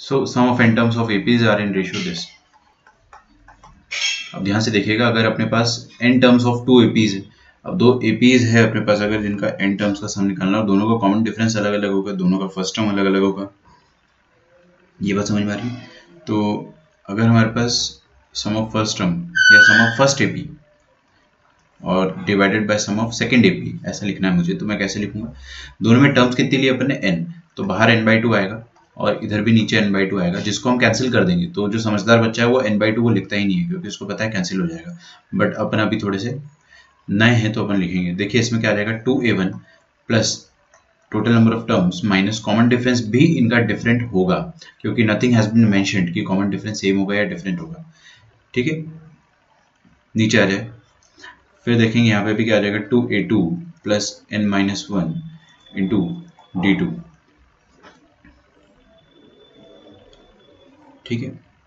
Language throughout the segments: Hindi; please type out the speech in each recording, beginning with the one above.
So sum of n terms of APs are in ratio this. अब ध्यान से देखिएगा, अगर अपने पास n टर्म्स ऑफ 2 एपीज है, अब 2 एपीज है अपने पास, अगर जिनका n टर्म्स का सम निकालना और दोनों का कॉमन डिफरेंस अलग अलग होगा, दोनों का फर्स्ट टर्म अलग अलग होगा, ये बात समझ में आ रही है? तो अगर हमारे पास सम ऑफ फर्स्ट टर्म या सम ऑफ फर्स्ट एपी और divided by sum of second AP ऐसा लिखना है मुझे, तो मैं कैसे लिखूंगा? दोनों में टर्म्स कितनी ली अपन ने? n, तो बाहर n/2 आएगा और इधर भी नीचे n/2 आएगा, जिसको हम कैंसिल कर देंगे। तो जो समझदार बच्चा है वो n/2 वो लिखता ही नहीं है, क्योंकि उसको पता है कैंसिल हो जाएगा। बट अपन अभी थोड़े से नए हैं तो अपन लिखेंगे। देखिए इसमें क्या आ जाएगा, 2a1 plus total number of terms minus common difference भी इनका डिफरेंट होगा, क्योंकि नथिंग हैज बीन मेंशन्ड कि कॉमन डिफरेंस सेम होगा या डिफरेंट होगा। ठीक है, नीचे आ जाए, फिर देखेंगे यहाँ पे भी क्या आ जाएगा, 2a2 plus n-1 into d2। ठीक है,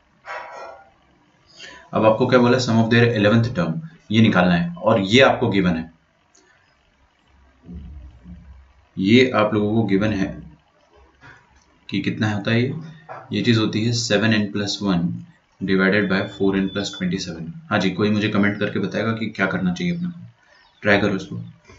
अब आपको क्या बोला, सम ऑफ देयर 11th टर्म ये निकालना है, और ये आपको गिवन है, ये आप लोगों को गिवन है कि कितना होता है ये चीज होती है 7n+1 डिवाइडेड बाय 4n+27। हाँ जी, कोई मुझे कमेंट करके बताएगा कि क्या करना चाहिए अपने को। ट्राई करो इसको,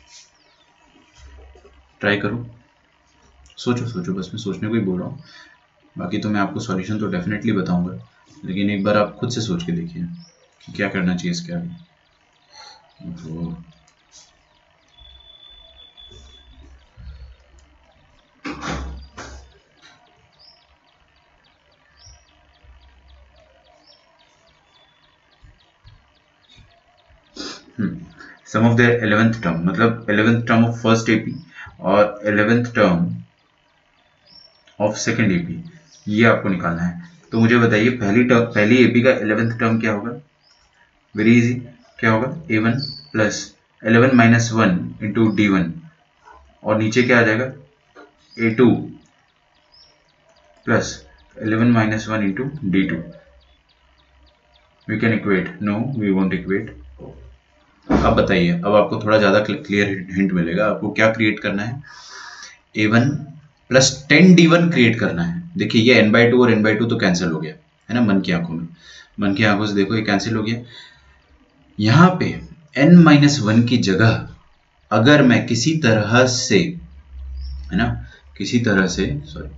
ट्राई करो, सोचो सोचो, बस मैं सोचने को ही बोल रहा हूँ। बाकी तो मैं आपको सॉल्यूशन तो डेफिनेटली बताऊंगा, लेकिन एक बार आप खुद से सोच के देखिए कि क्या करना चाहिए इसके आगे। तो सम ऑफ द 11th टर्म, मतलब 11th term of first AP और 11th term of second AP, ये आपको निकालना है। तो मुझे बताइए पहली एपी का 11th टर्म क्या होगा? वेरी इजी, क्या होगा, a1 प्लस 11-1 इंटू d1, और नीचे क्या आ जाएगा, a2 plus 11-1 into d2। We can equate? No, we won't equate. अब बताइए, अब आपको थोड़ा ज़्यादा क्लियर हिंट मिलेगा। आपको क्या क्रिएट करना है, a1 प्लस 10d1 क्रिएट करना है। देखिए ये n/2 और n/2 तो कैंसिल हो गया है ना, मन की आंखों में, मन की आंखों से देखो ये कैंसिल हो गया। यहाँ पे n-1 की जगह अगर मैं किसी तरह से, है ना, किसी तरह से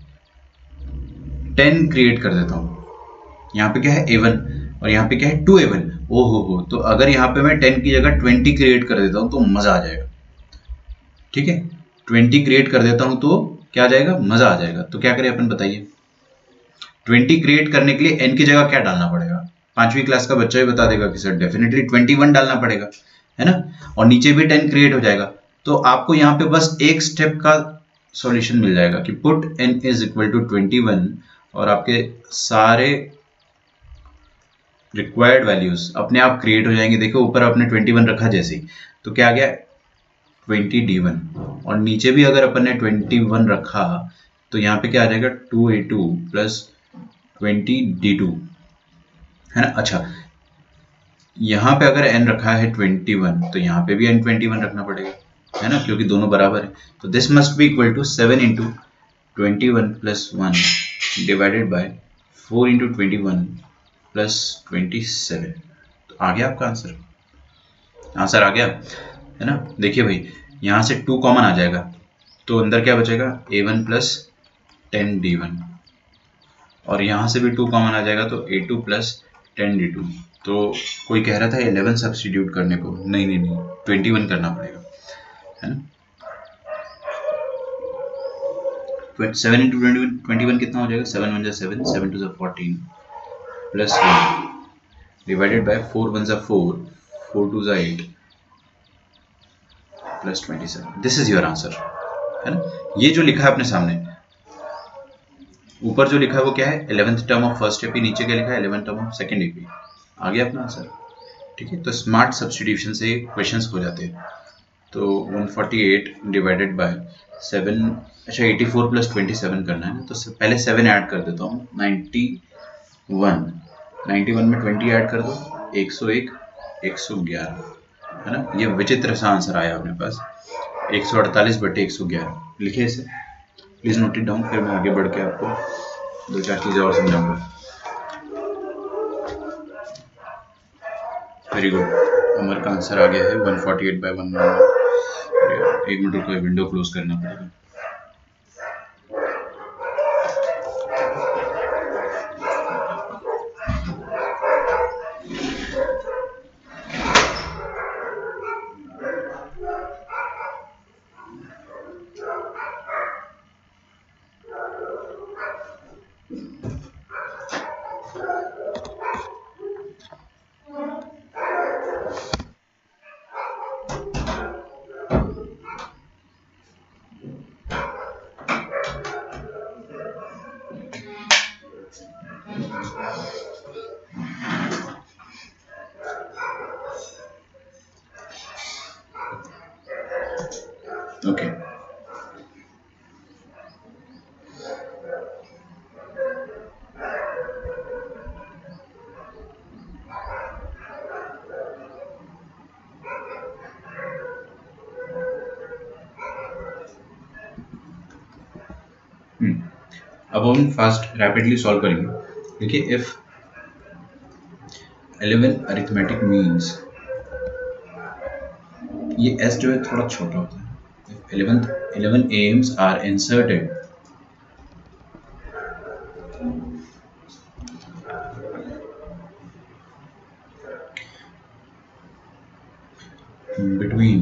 10 क्रिएट कर देता हूँ। यहाँ पे क्या है, a1 और यहाँ पे क्या है, 2a1। ओहो, तो अगर यहाँ पे मैं 10 की जगह 20 क्रिएट कर देता हूँ तो मजा आ जाएगा। ठीक है, 20 क्रिएट कर देता हूँ तो क्या आ जाएगा, मजा आ जाएगा। तो क्या करें अपन, बताइए। 20 क्रिएट करने के लिए n की जगह क्या डालना पड़ेगा? 5वीं क्लास का बच्चा ही बता देगा कि सर डेफिनेटली 21 डालना पड़ेगा, है ना, और नीचे भी 10 क्रिएट हो जाएगा। तो आपको यहाँ पे बस एक स्टेप का सॉल्यूशन मिल जाएगा कि put n is equal to 21, और आपके सारे रिक्वायर्ड वैल्यूज अपने आप क्रिएट हो जाएंगे। देखो ऊपर आपने 21 रखा जैसे ही, तो क्या आ गया, 20d1, और नीचे भी अगर अपन ने 21 रखा तो यहाँ पे क्या आ जाएगा, 2a2 प्लस 20d2, है ना। अच्छा, यहाँ पे अगर n रखा है 21 तो यहाँ पे भी n 21 रखना पड़ेगा, है ना, क्योंकि दोनों बराबर है। तो this must be equal to 7 into 21 plus 1 divided by 4 into 21 plus 27। तो आ गया आपका आंसर, आंसर आ गया, है ना। देखिए भाई, यहाँ से 2 कॉमन आ जाएगा, तो अंदर क्या बचेगा, a1 प्लस 10d1, और यहाँ से भी 2 कॉमन आ जाएगा, तो a2 प्लस 10d2। तो कोई कह रहा था 11 सब्स्टिट्यूट करने को, नहीं नहीं नहीं, 21 करना पड़ेगा, है ना। 7 इंटू 21 कितना हो जाएगा, 7 1 7, 7 2 14 plus 1 divided by 4 1 4, 4 2 8 plus 27। This is your answer, है ना। ये जो लिखा है अपने सामने, ऊपर जो लिखा है वो क्या है, 11th term of first AP, नीचे क्या लिखा है, 11th term of second AP. आ गया अपना आंसर। ठीक है, तो स्मार्ट सब्स्टिट्यूशन से क्वेश्चंस हो जाते हैं। तो 148 डिवाइडेड बाय 7, अच्छा 84 प्लस 27 करना है, तो पहले 7 ऐड कर देता हूँ, 91 में 20 ऐड कर दो, 101 111, है ना। ये विचित्र सा आंसर आया अपने पास, 148/111। लिखे इसे, प्लीज नोट इट डाउन, फिर मैं आगे बढ़ के आपको दो चार चीजें और समझाऊंगा। वेरी गुड, अमर का आंसर आ गया है 148/111। एक मिनट रुको, विंडो क्लोज करना पड़ेगा। ओके, अब हम फास्ट रैपिडली सॉल्व करेंगे। देखिए, इफ 11 अरिथमेटिक मीन्स, ये एस जो है थोड़ा छोटा होता है। 11 aims are inserted between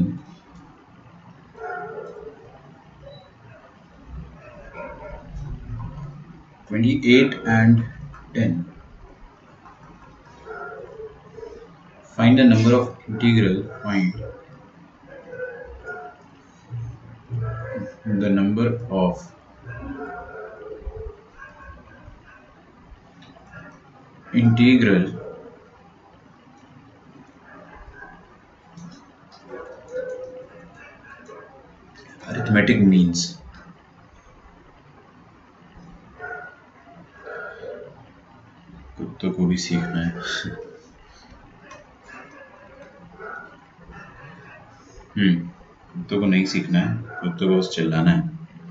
28 and 10. Find the number of integral point. The number of integral arithmetic means. कुत्तों को भी सीखना है। कुत्तों को नहीं सीखना है, कुत्तों को बस चिल्लाना है।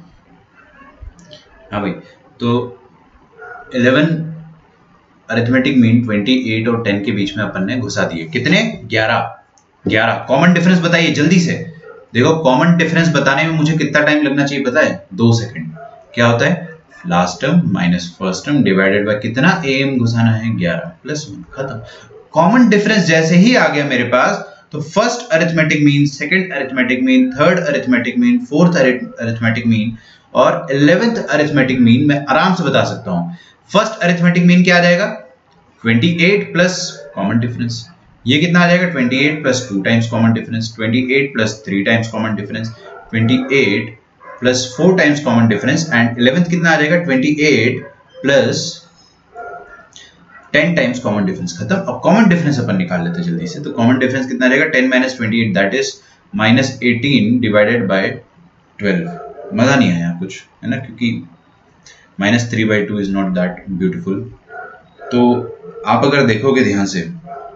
हाँ भाई, तो 11 अरिथमेटिक मीन 28 और 10 के बीच में अपन ने घुसा दिए। कितने? 11। कॉमन डिफरेंस बताइए जल्दी से। देखो, कॉमन डिफरेंस बताने में मुझे कितना टाइम लगना चाहिए पता है? 2 सेकंड। क्या होता है? Last term minus first term divided by कितना? एम घुसाना है 11 प्लस 1, खत्म। कॉमन डिफरेंस जैसे ही आ गया मेरे पास, तो first arithmetic mean, second arithmetic mean, third arithmetic mean, fourth arithmetic mean और 11th अरिथमेटिक मीन मैं आराम से बता सकता हूं। फर्स्ट अरिथमेटिक मीन क्या आ जाएगा? 28 प्लस कॉमन डिफरेंस। ये कितना आ जाएगा? 28 plus 2 times common difference, 28 plus 3 times common difference, 28 plus 4 times common difference and 11th कितना आ जाएगा? 28 प्लस 10 टाइम्स कॉमन डिफरेंस। खत्म। अब कॉमन डिफरेंस अपन निकाल लेते हैं जल्दी से। तो कॉमन डिफरेंस कितना रहेगा? 10 minus 28, that is minus 18 divided by 12। मजा नहीं आया कुछ, है ना, क्योंकि minus 3/2 is not that beautiful. तो आप अगर देखोगे ध्यान से,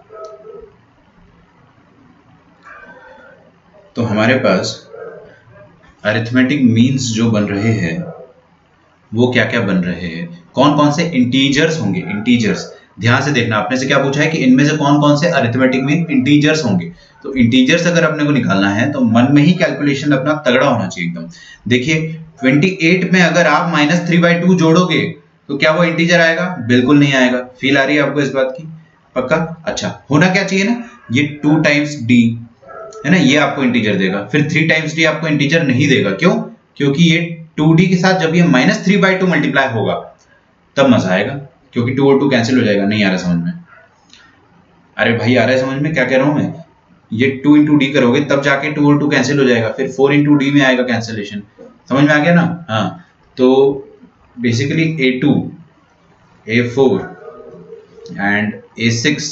तो हमारे पास अरिथमेटिक मीन्स जो बन रहे हैं वो क्या क्या बन रहे हैं, कौन कौन से इंटीजर्स होंगे। इंटीजर्स ध्यान से देखना, आपने से क्या पूछा है कि इनमें से कौन कौन से अरिथमेटिक मीन इंटीजर्स होंगे। तो इंटीजर्स अगर अपने को निकालना है तो मन में ही कैलकुलेशन अपना तगड़ा होना चाहिए एकदम। देखिए, 28 में अगर आप माइनस 3/2 जोड़ोगे तो क्या वो इंटीजर आएगा? बिल्कुल नहीं आएगा। फील आ रही है आपको इस बात की? पक्का? अच्छा, होना क्या चाहिए ना, ये 2 टाइम्स डी है ना, ये आपको इंटीजर देगा। फिर 3 टाइम्स डी आपको इंटीजर नहीं देगा। क्यों? क्योंकि ये 2d के साथ जब ये माइनस 3/2 मल्टीप्लाई होगा तब मजा आएगा, क्योंकि 2 और 2 कैंसिल हो जाएगा। नहीं आ रहा समझ में? अरे भाई, आ रहा है समझ में क्या कह रहा हूं मैं? ये 2 into d करोगे तब जाके 2 और 2 कैंसिल हो जाएगा, फिर 4 into d में आएगा कैंसिलेशन। समझ में आ गया ना? हाँ, तो basically A2, A4 and A6,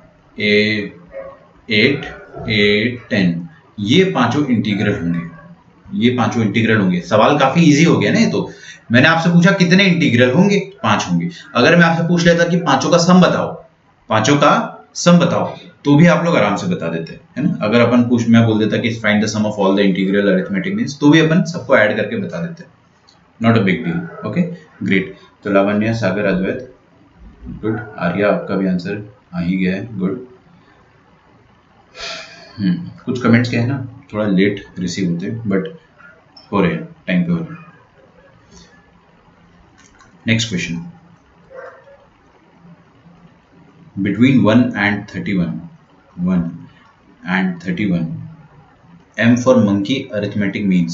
A8, A10 ये पांचों इंटीग्रल होंगे। ये पांचों इंटीग्रल होंगे। सवाल काफी इजी हो गया ना। ये तो मैंने आपसे पूछा कितने इंटीग्रल होंगे? 5 होंगे। अगर मैं आपसे पूछ लेता कि पांचों का सम बताओ, पांचों का सम बताओ, तो भी आप लोग आराम से बता देते, है ना। अगर अपन मैं बोल देता कि find the sum of all the integral arithmetic means, तो भी अपन सबको ऐड करके बता देते। Not a big deal. Okay great. तो लावण्य, सागर, अद्वैत, गुड। आर्या आपका भी आंसर आ ही गया है, गुड। कुछ कमेंट्स क्या है ना थोड़ा लेट रिसीव होते हैं बट हो रहे हैं, टाइम पे हो रहे हैं। Next question, between 1 and 31 M for monkey arithmetic means,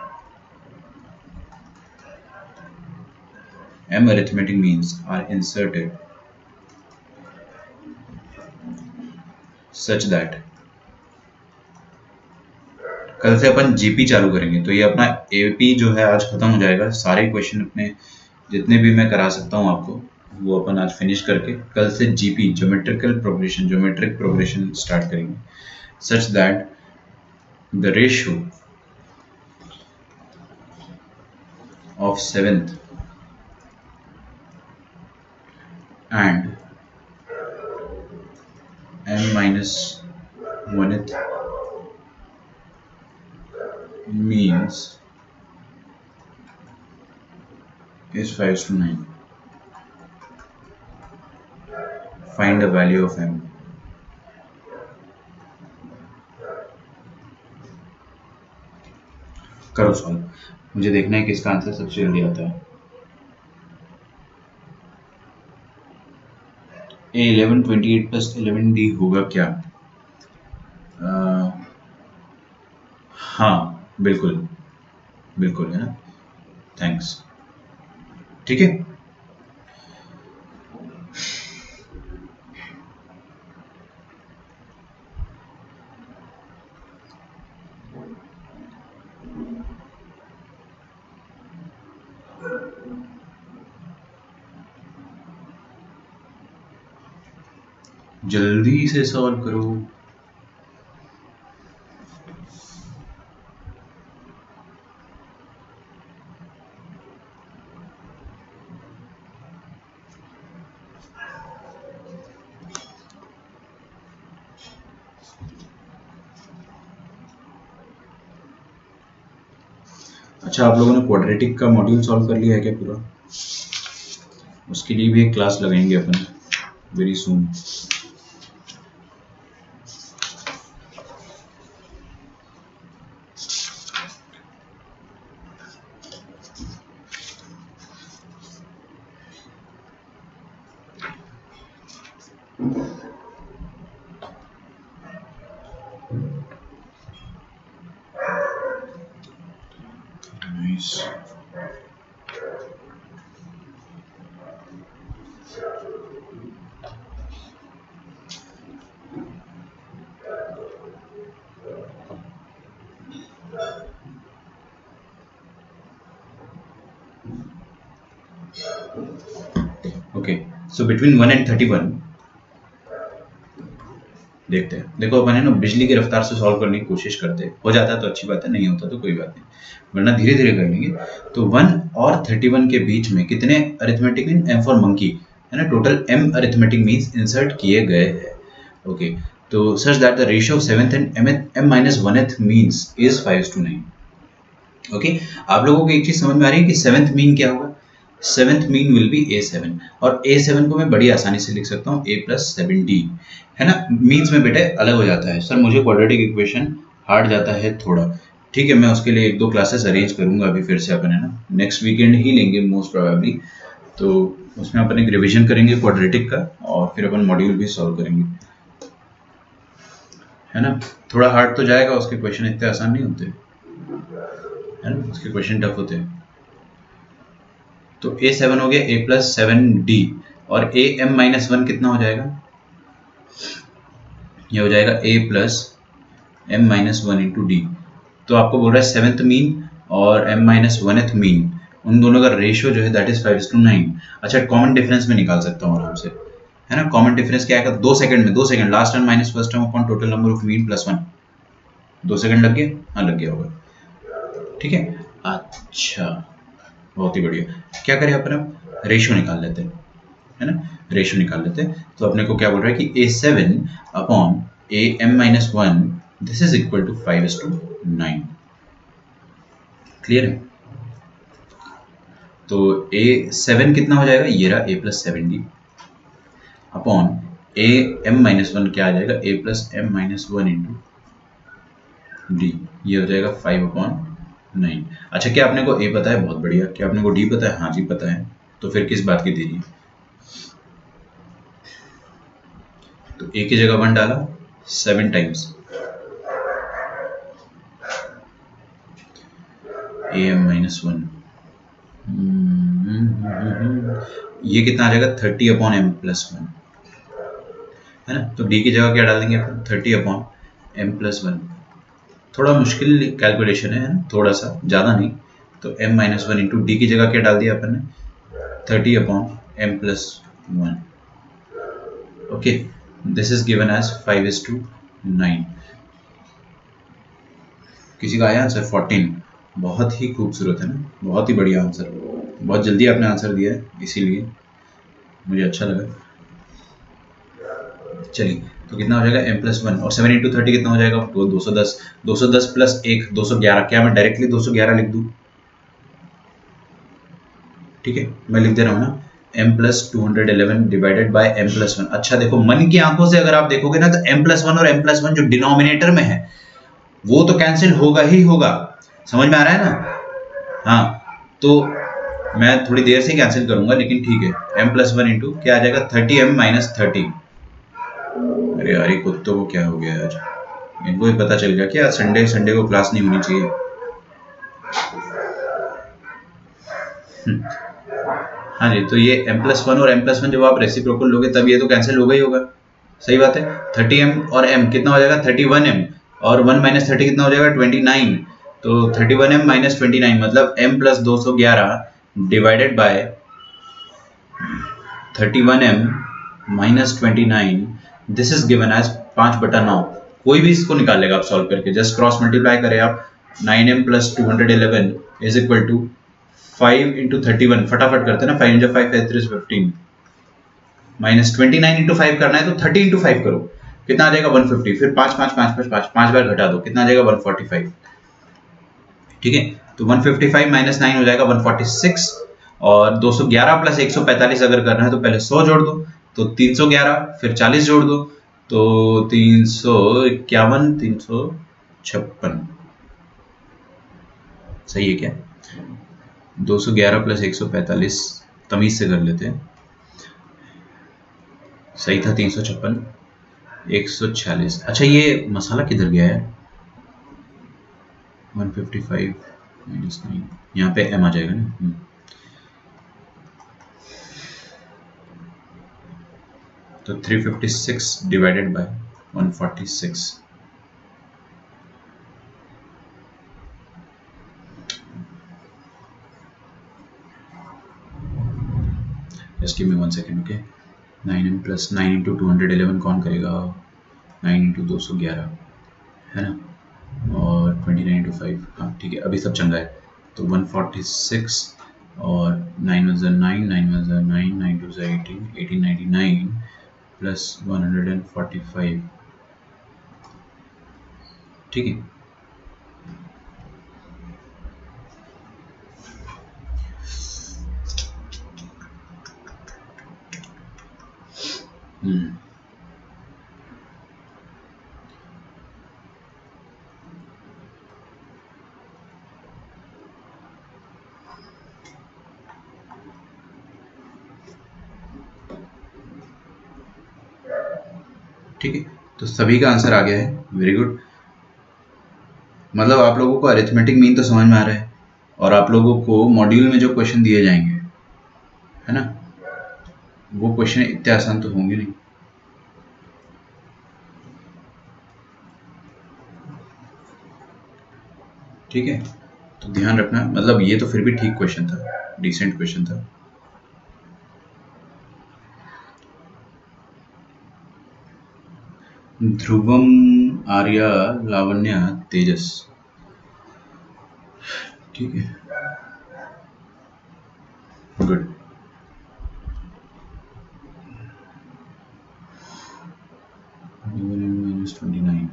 M arithmetic means are inserted such that, कल से अपन जीपी चालू करेंगे तो ये अपना एपी जो है आज खत्म हो जाएगा। सारे क्वेश्चन अपने जितने भी मैं करा सकता हूँ आपको वो अपन आज फिनिश करके कल से जीपी ज्योमेट्रिक प्रोग्रेशन स्टार्ट करेंगे। Such that the ratio of 7th and m-1th means is 5:9. Find the value of m. करो सॉल्व, मुझे देखना है किसका आंसर सबसे जल्दी आता है। A11 28 + 11D होगा क्या? हाँ बिल्कुल बिल्कुल है ना, थैंक्स। ठीक है, जल्दी से सॉल्व करो। अच्छा, आप लोगों ने क्वाड्रेटिक का मॉड्यूल सॉल्व कर लिया है क्या पूरा? उसके लिए भी एक क्लास लगाएंगे अपन very soon. Okay, so between 1 and 31 देखते हैं। देखो अपन है ना बिजली की रफ्तार से सॉल्व करने की कोशिश करते हैं, हो जाता है तो अच्छी बात है, नहीं होता तो कोई बात नहीं, वरना धीरे धीरे कर लेंगे। तो 1 और 31 के बीच में कितने arithmetic mean M for monkey है ना, total m arithmetic means inserted किए गए हैं। ओके, तो such that the ratio of 7th and m-1th means is 5:9। Okay, आप लोगों को एक चीज समझ में आ रही है कि 7th मीन क्या होगा? 7th mean will B A7 और A7 को मैं बड़ी आसानी से लिख सकता हूँ A + 7D है ना। मीन्स में बेटे अलग हो जाता है। सर मुझे क्वाड्रेटिक इक्वेशन हार्ड जाता है थोड़ा, ठीक है, मैं उसके लिए 1-2 क्लासेस अरेंज करूंगा अभी फिर से अपन है ना, नेक्स्ट वीकेंड ही लेंगे मोस्ट प्रोबेबली। तो उसमें अपन एक रिविजन करेंगे क्वाड्रेटिक का और फिर अपन मॉड्यूल भी सॉल्व करेंगे है ना। थोड़ा हार्ड तो जाएगा, उसके क्वेश्चन इतने आसान नहीं होते है ना, उसके क्वेश्चन टफ होते हैं। तो A7 हो गया A + 7D और AM-1 कितना हो जाएगा? ये हो जाएगा A + m-1 × D। तो आपको बोल रहा है 7th मीन और m-1th मीन उन दोनों का रेशियो जो है दैट इज 5:9। अच्छा, कॉमन डिफरेंस में निकाल सकता हूँ आराम से है ना। कॉमन डिफरेंस क्या आएगा? 2 सेकंड में 2 second, last term minus first term upon total number of mean + 1। 2 second लग गए? हाँ लग गया होगा, ठीक है। अच्छा बहुत ही बढ़िया। क्या करें अपन, अब रेशियो निकाल लेते हैं है ना, रेशियो निकाल लेते हैं। तो अपने को क्या बोल रहा है कि A7 upon AM-1 this is equal to 5:9। Clear है? तो a7 कितना हो जाएगा, ये रहा a+7d अपॉन am-1 क्या आ जाएगा, a+m-1 इंटू डी, ये हो जाएगा 5/9। अच्छा, क्या आपने को a पता है, बहुत बढ़िया। क्या आपने को d पता है, हाँ जी पता है। तो फिर किस बात की देरी है। तो a की जगह 1 डाला, 7 टाइम्स am-1, ये कितना आ जाएगा 30/m+1, है ना। तो d की जगह क्या डाल देंगे, 30/m+1। थोड़ा मुश्किल कैलकुलेशन है ना, थोड़ा सा, ज़्यादा नहीं। तो m-1 इंटू डी की जगह क्या डाल दिया अपन ने, 30/m+1। Okay, this is given as 5:9। किसी का आया आंसर 14। बहुत ही खूबसूरत है ना, बहुत ही बढ़िया आंसर। बहुत जल्दी आपने आंसर दिया है, इसीलिए मुझे अच्छा लगा। चलिए, तो कितना हो जाएगा m+1 और 7 इंटू 30 कितना हो जाएगा, तो 210। 210 प्लस 1 211। क्या मैं डायरेक्टली 211 लिख दूं, ठीक है, मैं लिख दे रहा हूँ ना, m+211 डिवाइडेड बाय m+1। अच्छा देखो, मन की आंखों से अगर आप देखोगे ना, तो m+1 और m+1 जो डिनोमिनेटर में है वो तो कैंसिल होगा ही होगा। समझ में आ रहा है ना। हाँ, तो मैं थोड़ी देर से कैंसिल करूंगा, लेकिन ठीक है। m+1 इंटू क्या आ जाएगा, 30m-30। अरे यार, ये कुत्तों को क्या हो गया आज, इनको भी पता चल गया क्या संडे को क्लास नहीं होनी चाहिए। हाँ जी, तो ये m+1 और m+1 जब आप रेसिप्रोकल लोगे तब ये तो कैंसिल होगा ही होगा। सही बात है। 30m और m कितना हो जाएगा, 31m, और 1 - 30 कितना हो जाएगा, 29। तो 31m-29 मतलब m+211 divided by 31m-29। This is given as 5/9। कोई भी इसको निकाल लेगा आप सॉल्व करके, जस्ट क्रॉस मल्टीप्लाई करें आप। 9m+211 is equal to 5 into 31, फटाफट करते ना, 5 × 5 = 15, माइनस 29 इंटू 5 करना है तो 30 इंटू 5 करो, कितना आ जाएगा 150। फिर 5 5 5 5 5 5 बार घटा दो, कितना आ जाएगा 145। ठीक है, तो 155 माइनस 9 हो जाएगा 146। और 211 प्लस 145 अगर करना है तो पहले 100 जोड़ दो, तो 311, फिर 40 जोड़ दो, तो 351 356। सही है क्या, 211 प्लस 145 तमीज से कर लेते हैं। सही था 356, 146। अच्छा, ये मसाला किधर गया है, 155 - 9, यहाँ पे m आ जाएगा ना। तो 356 divided by 146। Just give me 1 second. Okay, 9m + 9 into 211 कौन करेगा, 9 इंटू 211 है ना, और 29 इंटू 5। हाँ ठीक है, अभी सब चंगा है। तो 146 और 9 × 9, 9 × 9, 9 × 18, 1899 प्लस 145। ठीक है, ठीक है, तो सभी का आंसर आ गया है। Very good. मतलब आप लोगों को अरिथमेटिक मीन तो समझ में आ रहा है, और आप लोगों को मॉड्यूल में जो क्वेश्चन दिए जाएंगे, है ना, वो क्वेश्चन इतने आसान तो होंगे नहीं। ठीक है, तो ध्यान रखना। मतलब ये तो फिर भी ठीक क्वेश्चन था, डिसेंट क्वेश्चन था। ध्रुवम, आर्या, लावण्या, तेजस। ठीक है, गुड। -29।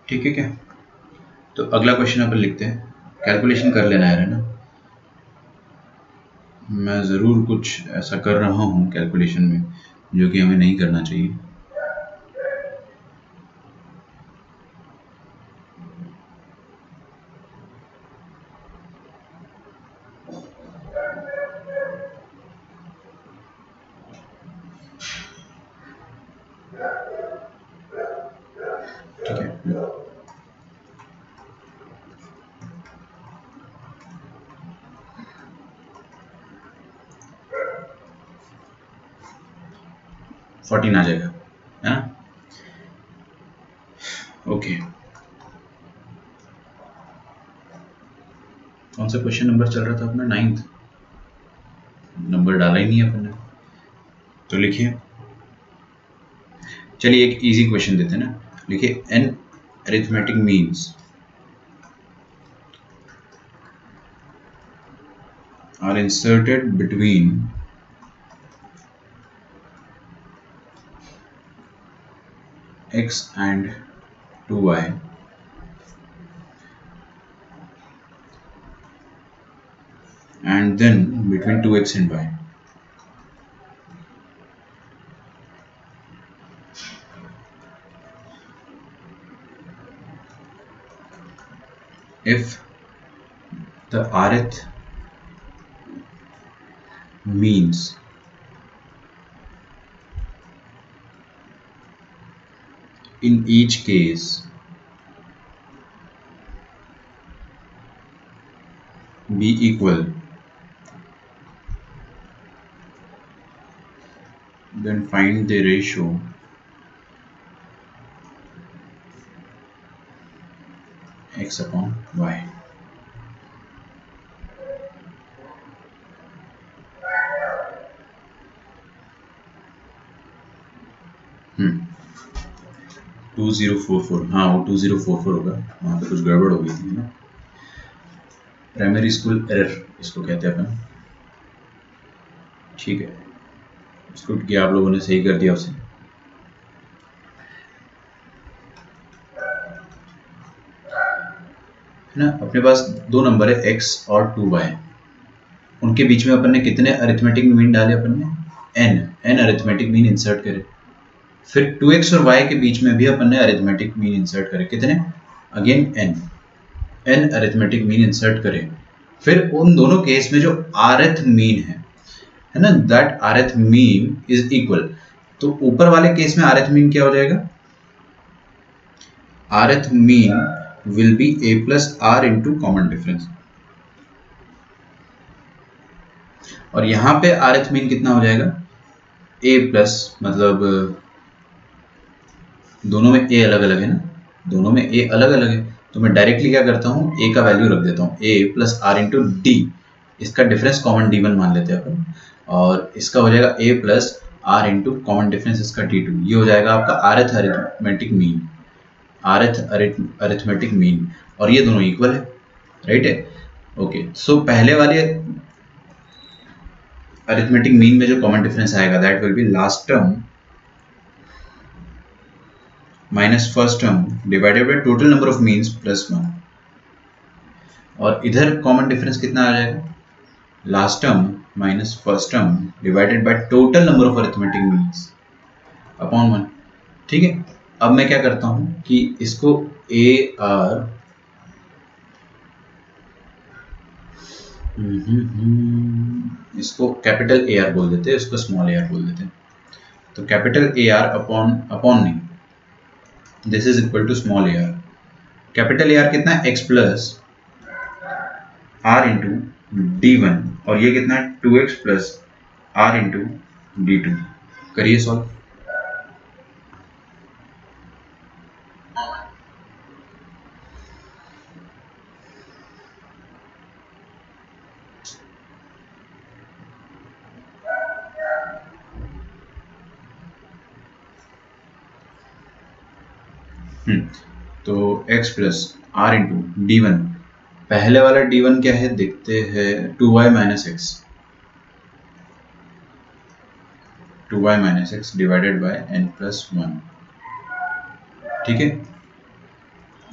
ठीक है क्या? तो अगला क्वेश्चन अपन लिखते हैं, कैलकुलेशन कर लेना है ना। मैं ज़रूर कुछ ऐसा कर रहा हूँ कैलकुलेशन में जो कि हमें नहीं करना चाहिए। ठीक है, 14 आ जाएगा, है ना? ओके, कौन सा क्वेश्चन नंबर चल रहा था अपना? 9th नंबर डाला ही नहीं है अपन ने, तो लिखिए। चलिए एक इजी क्वेश्चन देते हैं ना, लिखिए n arithmetic means are inserted between x and 2y and then between 2x and y. If the rth means in each case be equal, then find the ratio x upon y. Hmm 2044, हाँ वो 2044 होगा, वहाँ पे कुछ गड़बड़ हो गई थी ना, प्राइमरी स्कूल एरर इसको कहते हैं अपन। ठीक है, इसको क्या आप लोगों ने सही कर दिया उसे। है ना, अपने पास दो नंबर है x और 2y, उनके बीच में अपन ने कितने अरिथमेटिक मीन डाले? अपन ने n अरिथमेटिक मीन इंसर्ट करे। फिर 2x और y के बीच में भी अपन ने अरिथमेटिक मीन इंसर्ट करे, कितने? Again n arithmetic mean insert करे। फिर उन दोनों केस में जो rth मीन है ना, that rth mean is equal. तो ऊपर वाले केस में rth मीन क्या हो जाएगा? rth mean will be a plus r into common difference, और यहां पे rth मीन कितना हो जाएगा? a प्लस, मतलब दोनों में a अलग अलग है ना, दोनों में a अलग अलग है, तो मैं डायरेक्टली क्या करता हूँ, a का वैल्यू रख देता हूँ a plus r into D, इसका डिफरेंस कॉमन d1 मान लेते हैं अपन, और इसका हो जाएगा a plus r into common difference इसका d2। ये हो जाएगा आपका rth arithmetic mean, rth arithmetic mean, और ये दोनों इक्वल है, राइट है? ओके, सो पहले वाले अरिथमेटिक मीन में जो कॉमन डिफरेंस आएगा that will be last term minus first term divided by total number of means plus 1, और इधर कॉमन डिफरेंस कितना आ जाएगा? Last term minus first term divided by total number of arithmetic means upon 1। ठीक है, अब मैं क्या करता हूं कि इसको ए आर इसको कैपिटल ए आर बोल देते हैं, इसको स्मॉल ए आर बोल देते हैं। तो कैपिटल ए आर अपॉन नहीं, this is equal to small A R. Capital A R कितना है? X plus R into D one, और ये कितना है? 2x plus R into D two. करिए सॉल्व। तो x plus R into D one, पहले वाला d1 क्या है देखते हैं, 2y minus x, 2y minus x divided by n plus 1। ठीक है,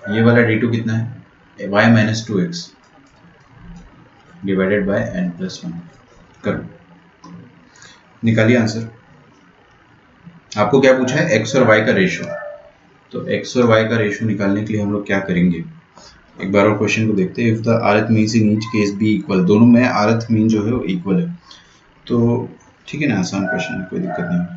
ये वाला d2 कितना है, y minus 2x divided by n plus 1। करो, निकालिए आंसर। आपको क्या पूछा है, x और y का रेशियो। तो x और y का रेशियो निकालने के लिए हम लोग क्या करेंगे, एक बार और क्वेश्चन को देखते हैं। If the rth means in each case be equal, दोनों में rth मीन जो है वो इक्वल है, तो ठीक है ना, आसान क्वेश्चन है, कोई दिक्कत नहीं है।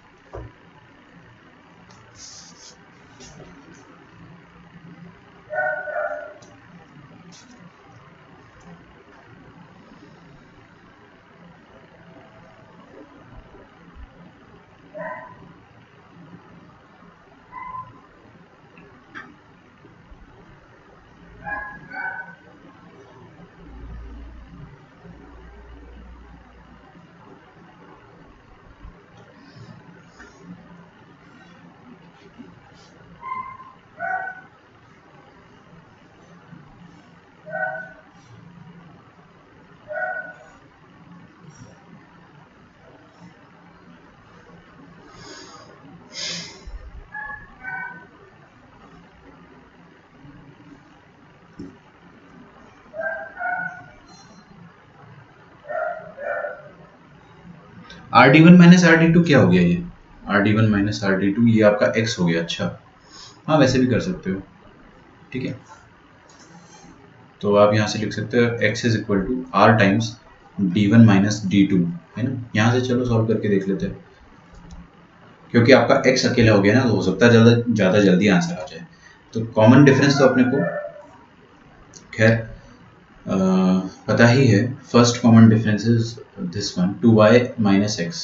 RD1 माइनस RD2 क्या हो गया, ये RD1 माइनस RD2 ये आपका x हो गया। अच्छा हाँ, वैसे भी कर सकते हो, ठीक है। तो आप यहाँ से लिख सकते हो x is equal to r times d1 minus d2, है ना। यहाँ से चलो सॉल्व करके देख लेते हैं, क्योंकि आपका x अकेला हो गया ना, तो हो सकता है ज़्यादा जल्दी आंसर आ जाए। तो कॉमन डिफरेंस तो अपने को खैर पता ही है। First common difference is this one, 2y minus x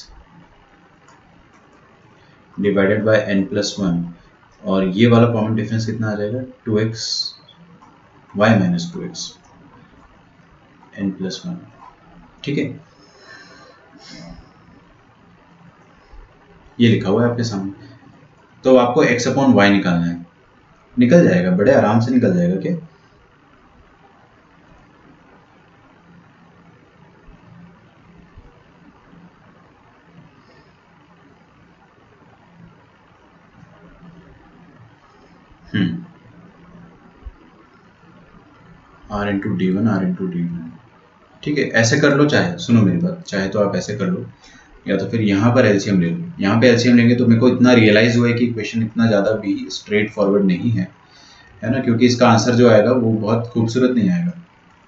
divided by n plus 1, और ये वाला कॉमन डिफरेंस कितना आ जाएगा, 2x y minus 2x n plus 1, ठीक है। ये लिखा हुआ है आपके सामने। तो आपको x अपॉन y निकालना है, निकल जाएगा, बड़े आराम से निकल जाएगा। क्या r into D one, r into D one, ठीक है। ऐसे कर लो, चाहे सुनो मेरी बात, चाहे तो आप ऐसे कर लो, या तो फिर यहाँ पर एलसीएम ले लो। यहाँ पे एलसीएम लेंगे तो मेरे को इतना रियलाइज हुआ है कि क्वेश्चन इतना ज़्यादा भी स्ट्रेट फॉरवर्ड नहीं है, है ना, क्योंकि इसका आंसर जो आएगा वो बहुत खूबसूरत नहीं आएगा।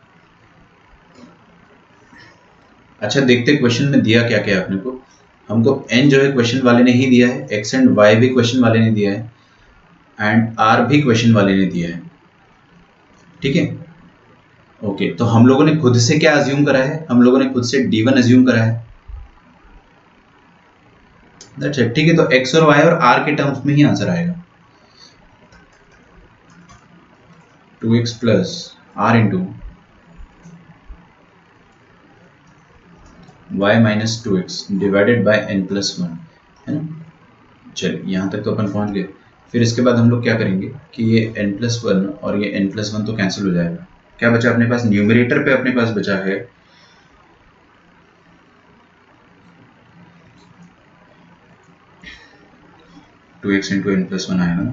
अच्छा देखते क्वेश्चन में दिया क्या क्या है अपने को। हमको n जो है क्वेश्चन वाले ने ही दिया है, x एंड y भी क्वेश्चन वाले ने दिया है, एंड r भी क्वेश्चन वाले ने दिया है, ठीक है। ओके, तो हम लोगों ने खुद से क्या अज्यूम करा है, हम लोगों ने खुद से d1 अज्यूम करा है, दैट्स इट, ठीक है। तो x और y और r के टर्म्स में ही आंसर आएगा, 2x plus r into y minus 2x divided by n plus 1, है ना। चलिए यहाँ तक तो अपन पहुँच गए। फिर इसके बाद हम लोग क्या करेंगे कि ये n प्लस 1 और ये n प्लस 1 तो कैंसिल हो जाएगा। क्या बचा अपने पास, न्यूमरेटर पे अपने पास बचा है 2x इंटू n प्लस 1 आएगा।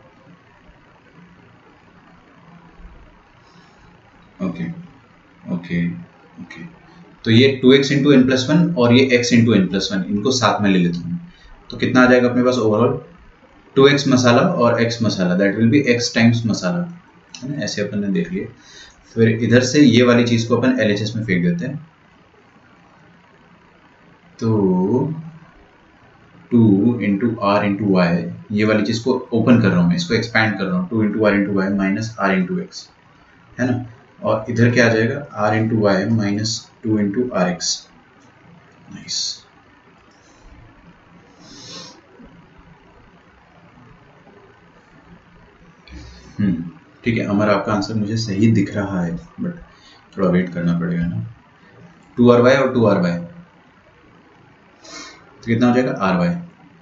ओके ओके ओके, तो ये 2x इंटू एन प्लस 1 और ये x इंटू एन प्लस 1, इनको साथ में ले लेता हूँ, तो कितना आ जाएगा अपने पास ओवरऑल, 2x मसाला और x masala, that will be x times masala, है ना। ऐसे अपन ने देख लिया। फिर इधर से ये वाली चीज़ को अपन LHS में फेंक देते हैं, तो 2 इंटू आर इंटू वाई, ये वाली चीज़ को ओपन कर रहा हूँ मैं, इसको एक्सपैंड कर रहा हूँ, 2 into R into Y minus R into X, है ना। और इधर क्या आ जाएगा, आर into Y minus 2 into R X, nice. ठीक है अमर, आपका आंसर मुझे सही दिख रहा है, बट थोड़ा वेट करना पड़ेगा ना। 2RY और 2RY, तो कितना हो जाएगा RY,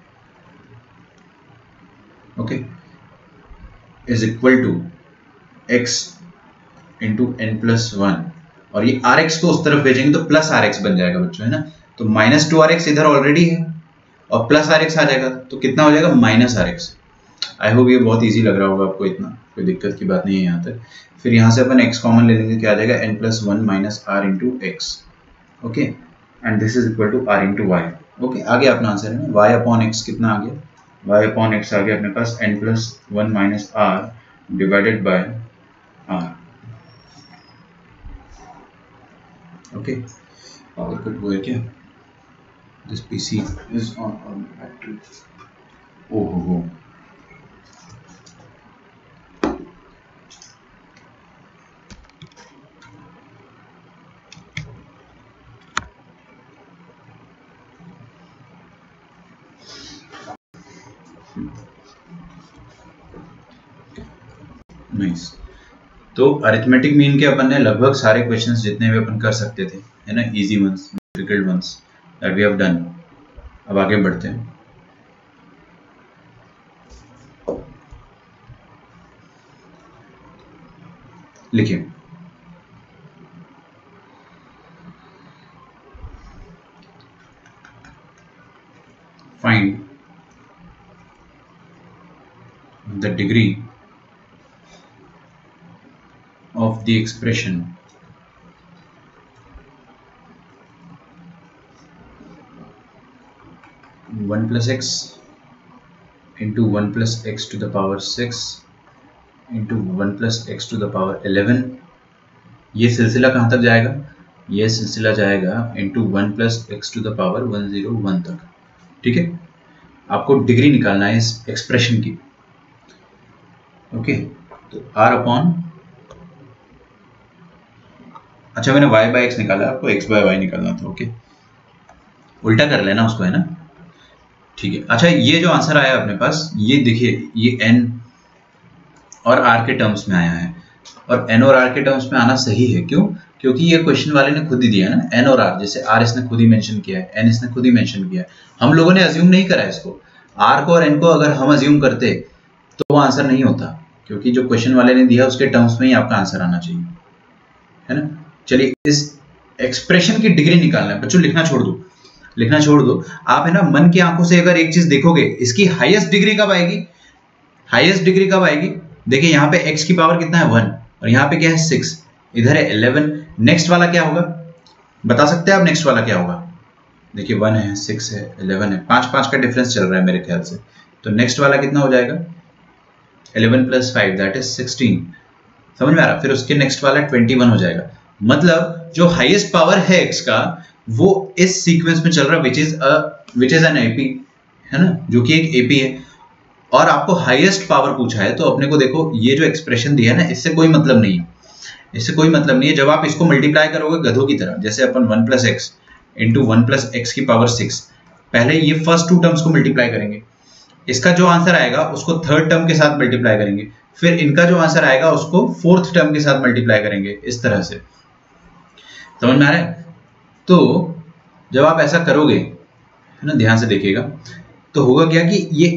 okay, is equal to x into N plus 1, और ये RX को उस तरफ भेजेंगे तो प्लस RX बन जाएगा बच्चों, है ना। तो माइनस 2RX इधर ऑलरेडी है और प्लस RX आ जाएगा, तो कितना हो जाएगा, माइनस RX। आई होप ये बहुत इजी लग रहा होगा आपको इतना। कोई दिक्कत की बात नहीं है यहाँ तक। फिर यहाँ से अपन x कॉमन ले लेंगे, क्या आ जाएगा n+1 minus r into X, okay, and this is equal to r into Y. Okay, आ गया अपना आंसर है ना, y अपॉन एक्स कितना आ गया, y अपॉन एक्स आ गया अपने पास n+1 minus r divided by r। Okay, power cut हुआ है क्या? This PC is on battery. ओहो, नाइस। तो अरिथमेटिक मीन के अपन ने लगभग सारे क्वेश्चंस जितने भी अपन कर सकते थे, है ना, easy ones, difficult ones, that we have done. अब आगे बढ़ते हैं। लिखिए, find the degree of the expression one plus X into one plus X to the power 6 into one plus X to the power 11। ये सिलसिला कहाँ तक जाएगा? ये सिलसिला जाएगा into one plus X to the power 101 तक। ठीक है, आपको डिग्री निकालना है इस एक्सप्रेशन की। ओके, तो r अपॉन, अच्छा मैंने y बाय x निकाला, आपको x बाय y निकालना था। ओके, उल्टा कर लेना उसको, है ना। ठीक है, अच्छा ये जो आंसर आया अपने पास, ये देखिए, ये n और r के टर्म्स में आया है, और n और r के टर्म्स में आना सही है। क्यों? क्योंकि ये क्वेश्चन वाले ने खुद ही दिया ना, n और r, जैसे r इसने खुद ही मेंशन किया है, n इसने खुद ही मेंशन किया है, हम लोगों ने अज्यूम नहीं करा इसको। r को और n को अगर हम अज्यूम करते तो वो आंसर नहीं होता, क्योंकि जो क्वेश्चन वाले ने दिया उसके टर्म्स में ही आपका आंसर आना चाहिए, है ना। चलिए, इस एक्सप्रेशन की डिग्री निकालना है बच्चों। लिखना छोड़ दो, लिखना छोड़ दो आप, है ना। मन की आंखों से अगर एक चीज देखोगे, इसकी हाईएस्ट डिग्री कब आएगी? हाईएस्ट डिग्री कब आएगी? देखिए यहाँ पे x की पावर कितना है 1, और यहाँ पे क्या है 6, इधर है 11। नेक्स्ट वाला क्या होगा, बता सकते हैं आप? नेक्स्ट वाला क्या होगा? देखिए 1 है, 6 है, 11 है, 5 का डिफरेंस चल रहा है मेरे ख्याल से। तो नेक्स्ट वाला कितना हो जाएगा? 11 + 5 दैट इज 16। समझ में आ रहा? फिर उसके नेक्स्ट वाला 21 हो जाएगा। मतलब जो हाईएस्ट पावर है x का, वो इस सीक्वेंस में चल रहा है, विच इज एन एपी, है ना, जो कि एक एपी है। और आपको हाईएस्ट पावर पूछा है, तो अपने को देखो ये जो एक्सप्रेशन दिया है ना, इससे कोई मतलब नहीं है, इससे कोई मतलब नहीं है। जब आप इसको मल्टीप्लाई करोगे गधों की तरह, जैसे अपन 1 + x इंटू 1 + x की पावर 6, पहले ये फर्स्ट 2 टर्म्स को मल्टीप्लाई करेंगे, इसका जो आंसर आएगा उसको थर्ड टर्म के साथ मल्टीप्लाई करेंगे, फिर इनका जो आंसर आएगा उसको फोर्थ टर्म के साथ मल्टीप्लाई करेंगे, इस तरह से। समझ में आ रहा है? तो जब आप ऐसा करोगे, है ना, ध्यान से देखिएगा, तो होगा क्या कि ये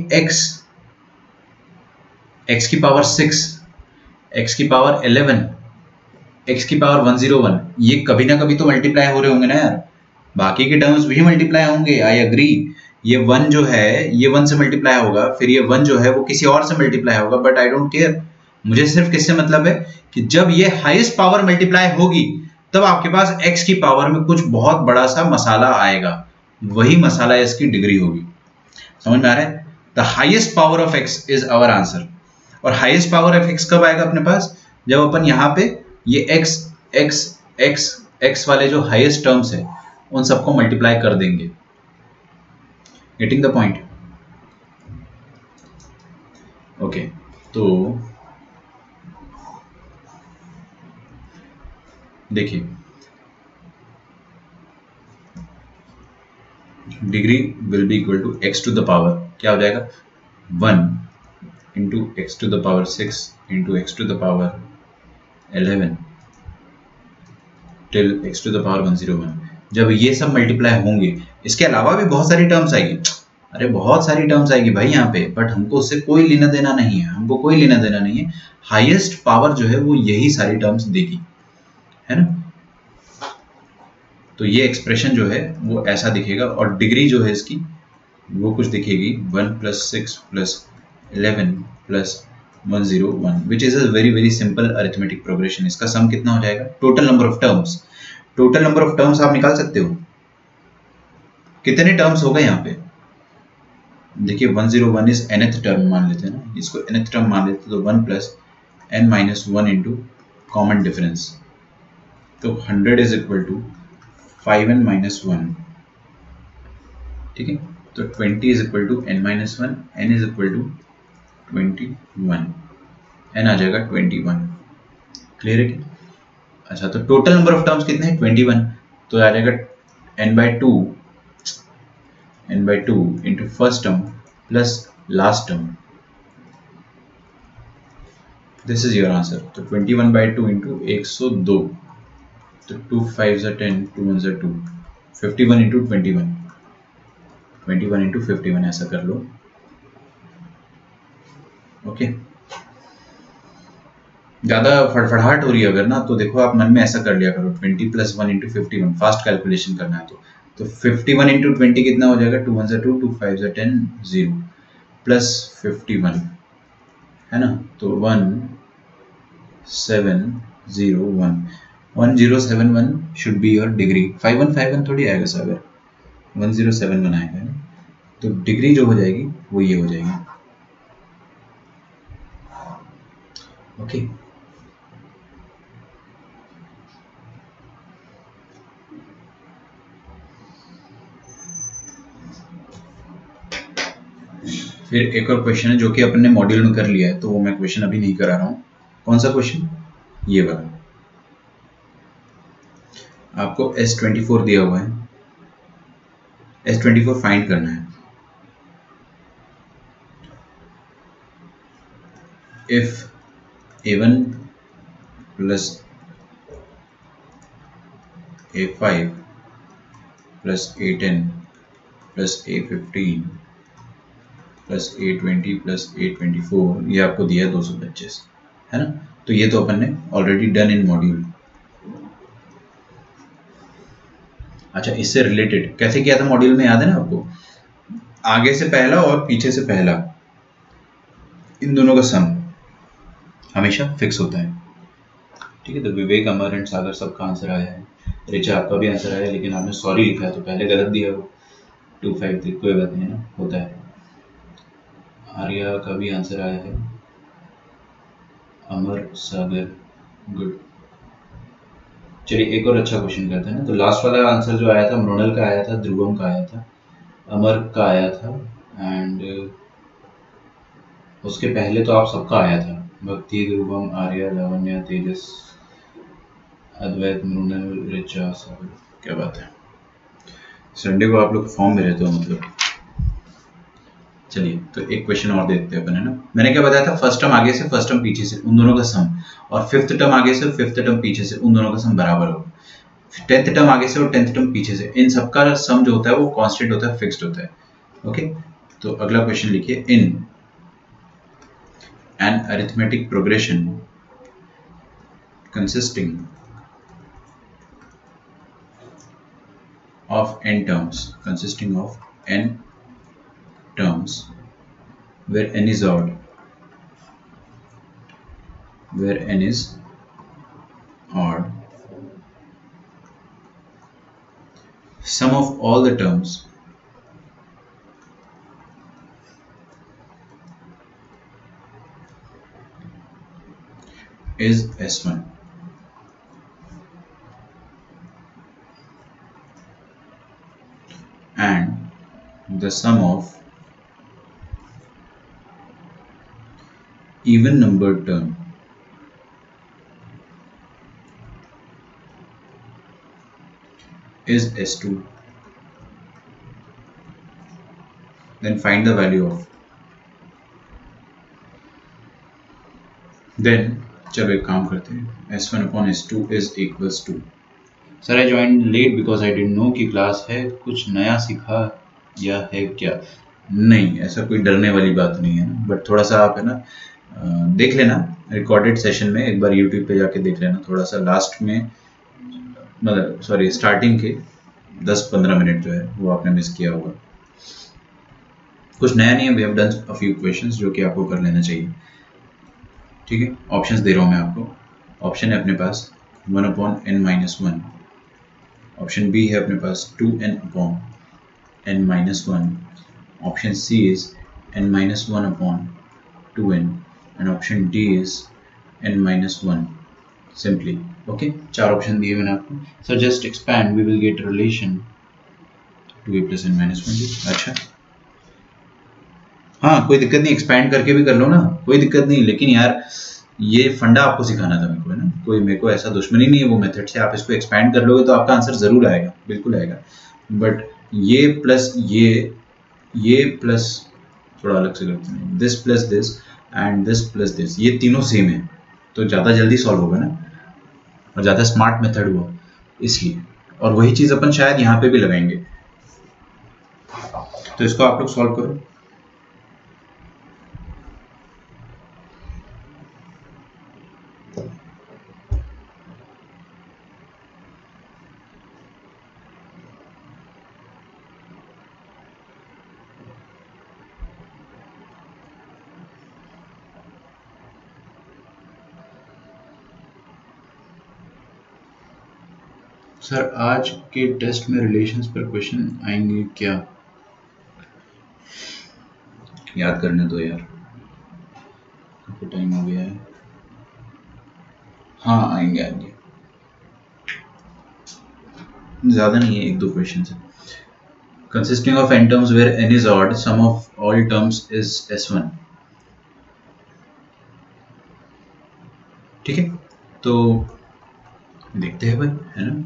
x की पावर 6, x की पावर 11, x की पावर 101, ये कभी ना कभी तो मल्टीप्लाई हो रहे होंगे ना यार। बाकी के टर्म्स भी मल्टीप्लाई होंगे, आई एग्री। ये 1 जो है ये 1 से मल्टीप्लाई होगा, फिर ये 1 जो है वो किसी और से मल्टीप्लाई होगा, बट आई डोंट केयर। मुझे सिर्फ किससे मतलब है कि जब ये हाईएस्ट पावर मल्टीप्लाई होगी, तब आपके पास x की पावर में कुछ बहुत बड़ा सा मसाला आएगा, वही मसाला इसकी डिग्री होगी। समझ में आ रहा है? The highest power of x is our answer. और हाईएस्ट पावर ऑफ x कब आएगा अपने पास? जब अपन यहाँ पे ये x वाले जो हाईएस्ट टर्म्स है उन सबको मल्टीप्लाई कर देंगे। Getting the point? ओके, तो देखिए, degree will be equal to x to the power, क्या हो जाएगा, 1 into X to the power 6 into X to the power 11 till x to the power 101। जब ये सब मल्टीप्लाई होंगे, इसके अलावा भी बहुत सारी टर्म्स आएगी, अरे बहुत सारी टर्म्स आएगी भाई यहाँ पे, बट हमको उससे कोई लेना देना नहीं है, हमको कोई लेना देना नहीं है। हाईएस्ट पावर जो है वो यही सारी टर्म्स देगी, है ना। तो ये एक्सप्रेशन जो है वो ऐसा दिखेगा, और डिग्री जो है इसकी वो कुछ दिखेगी 1 + 6 + 11 + 101 which is a very simple arithmetic progression. इसका सम कितना हो जाएगा? Total number of terms, total number of terms आप निकाल सकते हो। कितने टर्म्स हो गए यहाँ पे? देखिए 101 इज nth टर्म मान लेते हैं ना, इसको nth टर्म मान लेते हैं, तो 1 plus n minus 1 into common difference, तो 100 is equal to 5n minus 1, ठीक है। तो 20 is equal to n minus 1, n is equal to 21, n आ जाएगा 21। क्लियर है क्या? अच्छा, तो टोटल नंबर ऑफ टर्म्स कितने हैं? 21, तो आ जाएगा n by 2 into first term plus last term, this is your answer. तो 21 by 2 इंटू 102, तो 2 5 10, 2 1 2, 51 इंटू 21, 21 इंटू 51 ऐसा कर लो, ओके। ज़्यादा फड़फड़ाहट हो रही है अगर ना, तो देखो आप मन में ऐसा कर लिया करो, 20 प्लस 1 इंटू 51, फास्ट कैलकुलेशन करना है तो 51 इंटू 20 कितना हो जाएगा? 2 1 2, 2 5 10, 0 प्लस 51 है ना, तो 1701, 1071 शुड बी योर डिग्री। 5151 थोड़ी आएगा सागर, 1071 आएगा ना, तो डिग्री जो हो जाएगी वो ये हो जाएगी, ओके। फिर एक और क्वेश्चन है जो कि अपन ने मॉड्यूल में कर लिया है, तो वो मैं क्वेश्चन अभी नहीं करा रहा हूँ। कौन सा क्वेश्चन? ये वाला। आपको S24 दिया हुआ है, S24 फाइंड करना है। If A1 plus A5 plus A10 plus A15 plus A20 plus A24, ये आपको दिया है 225, है ना। तो ये तो अपन ने ऑलरेडी डन इन मॉड्यूल। अच्छा, इससे रिलेटेड कैसे किया था मॉड्यूल में, याद है ना आपको? आगे से पहला और पीछे से पहला, इन दोनों का सम हमेशा फिक्स होता है, ठीक है। तो विवेक, अमर एंड सागर सबका आंसर आया है। रिचा, आपका भी आंसर आया है, लेकिन आपने सॉरी लिखा है तो पहले गलत दिया वो 253, कोई बात नहीं है ना, होता है। आर्या का भी आंसर आया है, अमर, सागर, गुड। चलिए एक और अच्छा क्वेश्चन करते हैं ना। तो लास्ट वाला आंसर जो आया था, मृणाल का आया था, ध्रुवम का आया था, अमर का आया था, एंड उसके पहले तो आप सबका आया था, भक्ति, ध्रुवम, आर्या, लावण्या, तेजस, अद्वैत, मृणाल, रिचा, सागर। क्या बात है, संडे को आप लोग फॉर्म में रहते हो मतलब। चलिए तो एक क्वेश्चन और देखते हैं अपन, है ना। मैंने क्या बताया था? फर्स्ट टर्म आगे से, फर्स्ट टर्म पीछे से, उन दोनों का सम, और फिफ्थ टर्म आगे से, फिफ्थ टर्म पीछे से, उन दोनों का सम बराबर होगा। 10th टर्म आगे से और 10th टर्म पीछे से, इन सबका सम जो होता है वो कांस्टेंट होता है, फिक्स्ड होता है, ओके। तो अगला क्वेश्चन लिखिए, in an arithmetic progression consisting of n terms, consisting of n terms where n is odd, where n is odd, sum of all the terms is S1, and the sum of even numbered term is S2. Then find the value of, then चलो एक काम करते हैं, S1 upon S2 is equals to, sir I join late because I didn't know कि क्लास है, कुछ नया सीखा या है क्या? नहीं, ऐसा कोई डरने वाली बात नहीं है ना, बट थोड़ा सा आप है ना देख लेना रिकॉर्डेड सेशन में, एक बार यूट्यूब पे जाके देख लेना थोड़ा सा, लास्ट में मतलब सॉरी स्टार्टिंग के 10-15 मिनट जो है वो आपने मिस किया होगा। कुछ नया नहीं है, we have done a few questions जो कि आपको कर लेना चाहिए। ठीक है, ऑप्शंस दे रहा हूँ मैं आपको। ऑप्शन है अपने पास 1/n-1, ऑप्शन बी है अपने पास 2n/n-1, option C is n-1/2n and option D is n-1 simply. Okay, 4 option दिए मैंने आपको। Sir just expand we will get relation 2a + n-1। अच्छा हाँ, कोई दिक्कत नहीं, एक्सपैंड करके भी कर लो ना, कोई दिक्कत नहीं, लेकिन यार ये फंडा आपको सिखाना था मेरे को, है ना, कोई मेरे को ऐसा दुश्मनी नहीं है वो मेथड से। आप इसको एक्सपैंड कर लोगे तो आपका आंसर जरूर आएगा, बिल्कुल आएगा। बट ये प्लस ये प्लस थोड़ा अलग से करते हैं, this plus this and this plus this, ये तीनों सेम है तो ज़्यादा जल्दी सॉल्व होगा ना, और ज़्यादा स्मार्ट मेथड हुआ इसलिए। और वही चीज़ अपन शायद यहाँ पे भी लगाएंगे। तो इसको आप लोग सॉल्व करो। सर आज के टेस्ट में रिलेशंस पर क्वेश्चन आएंगे क्या? याद करने दो यार, काफी टाइम हो गया है। हाँ आएंगे आएंगे, ज्यादा नहीं है, 1-2 क्वेश्चन है। Consisting of n terms where n is odd, sum of all terms is s1। ठीक है, तो देखते हैं भाई, है ना,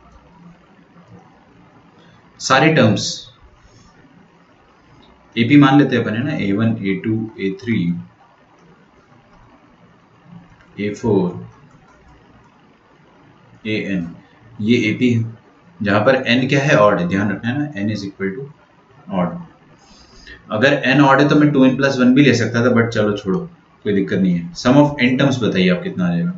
सारे टर्म्स AP मान लेते हैं अपन, है ना, A1 A2 A3 A4 AN, ये AP है, जहां पर n क्या है, ऑड है, ध्यान रखना है ना, n is equal to odd. अगर n ऑड है तो मैं 2n+1 भी ले सकता था, बट चलो छोड़ो, कोई दिक्कत नहीं है। सम ऑफ n टर्म्स बताइए आप कितना आ जाएगा।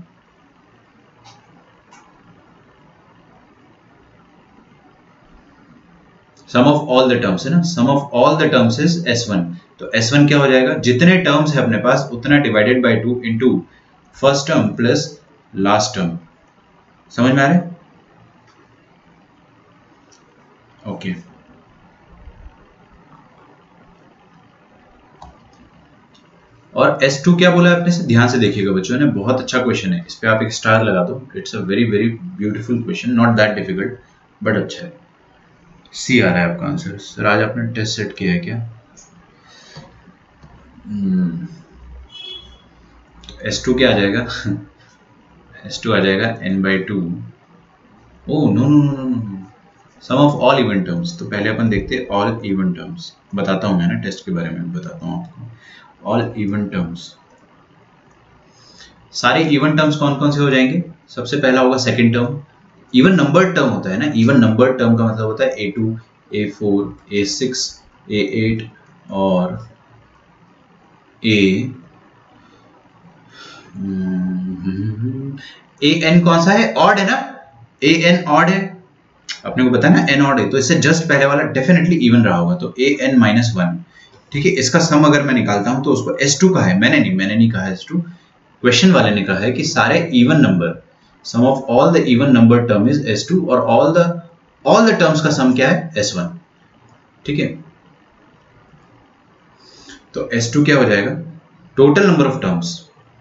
Sum of all the terms है ना, sum of all the terms is s1, तो s1 क्या हो जाएगा, जितने टर्म्स है अपने पास उतना divided by 2 into first term plus last term. समझ में आ रहा है? ओके और S2 क्या बोला आपने से, ध्यान से देखिएगा बच्चों ने, बहुत अच्छा क्वेश्चन है, इस पे आप एक स्टार लगा दो। It's a very very beautiful question, not that difficult but अच्छा है। सी आ रहा है आपका आंसर। सर आज आपने टेस्ट सेट किया है क्या? S2 क्या आ जाएगा S2 आ जाएगा n/2। Oh no no no no, sum of all even terms. तो पहले अपन देखते हैं ऑल इवन टर्म्स, बताता हूँ मैं ना, टेस्ट के बारे में बताता हूँ आपको। ऑल इवन टर्म्स, सारे इवन टर्म्स कौन कौन से हो जाएंगे? सबसे पहला होगा second term, even number term होता है ना, इवन नंबर टर्म का मतलब होता है A2 A4 A6 A8 और AN कौन सा है, ऑड है ना, AN ऑड है, अपने को पता है ना n ऑड है, तो इससे जस्ट पहले वाला डेफिनेटली इवन रहा होगा, तो AN-1। ठीक है, इसका सम अगर मैं निकालता हूं तो उसको S2 का है, मैंने नहीं कहा S2, क्वेश्चन वाले ने कहा है कि सारे even number, sum of all the even number term is S2 और ऑल द टर्म्स का सम क्या है, S1। ठीक है, तो S2 क्या हो जाएगा, टोटल नंबर ऑफ टर्म्स।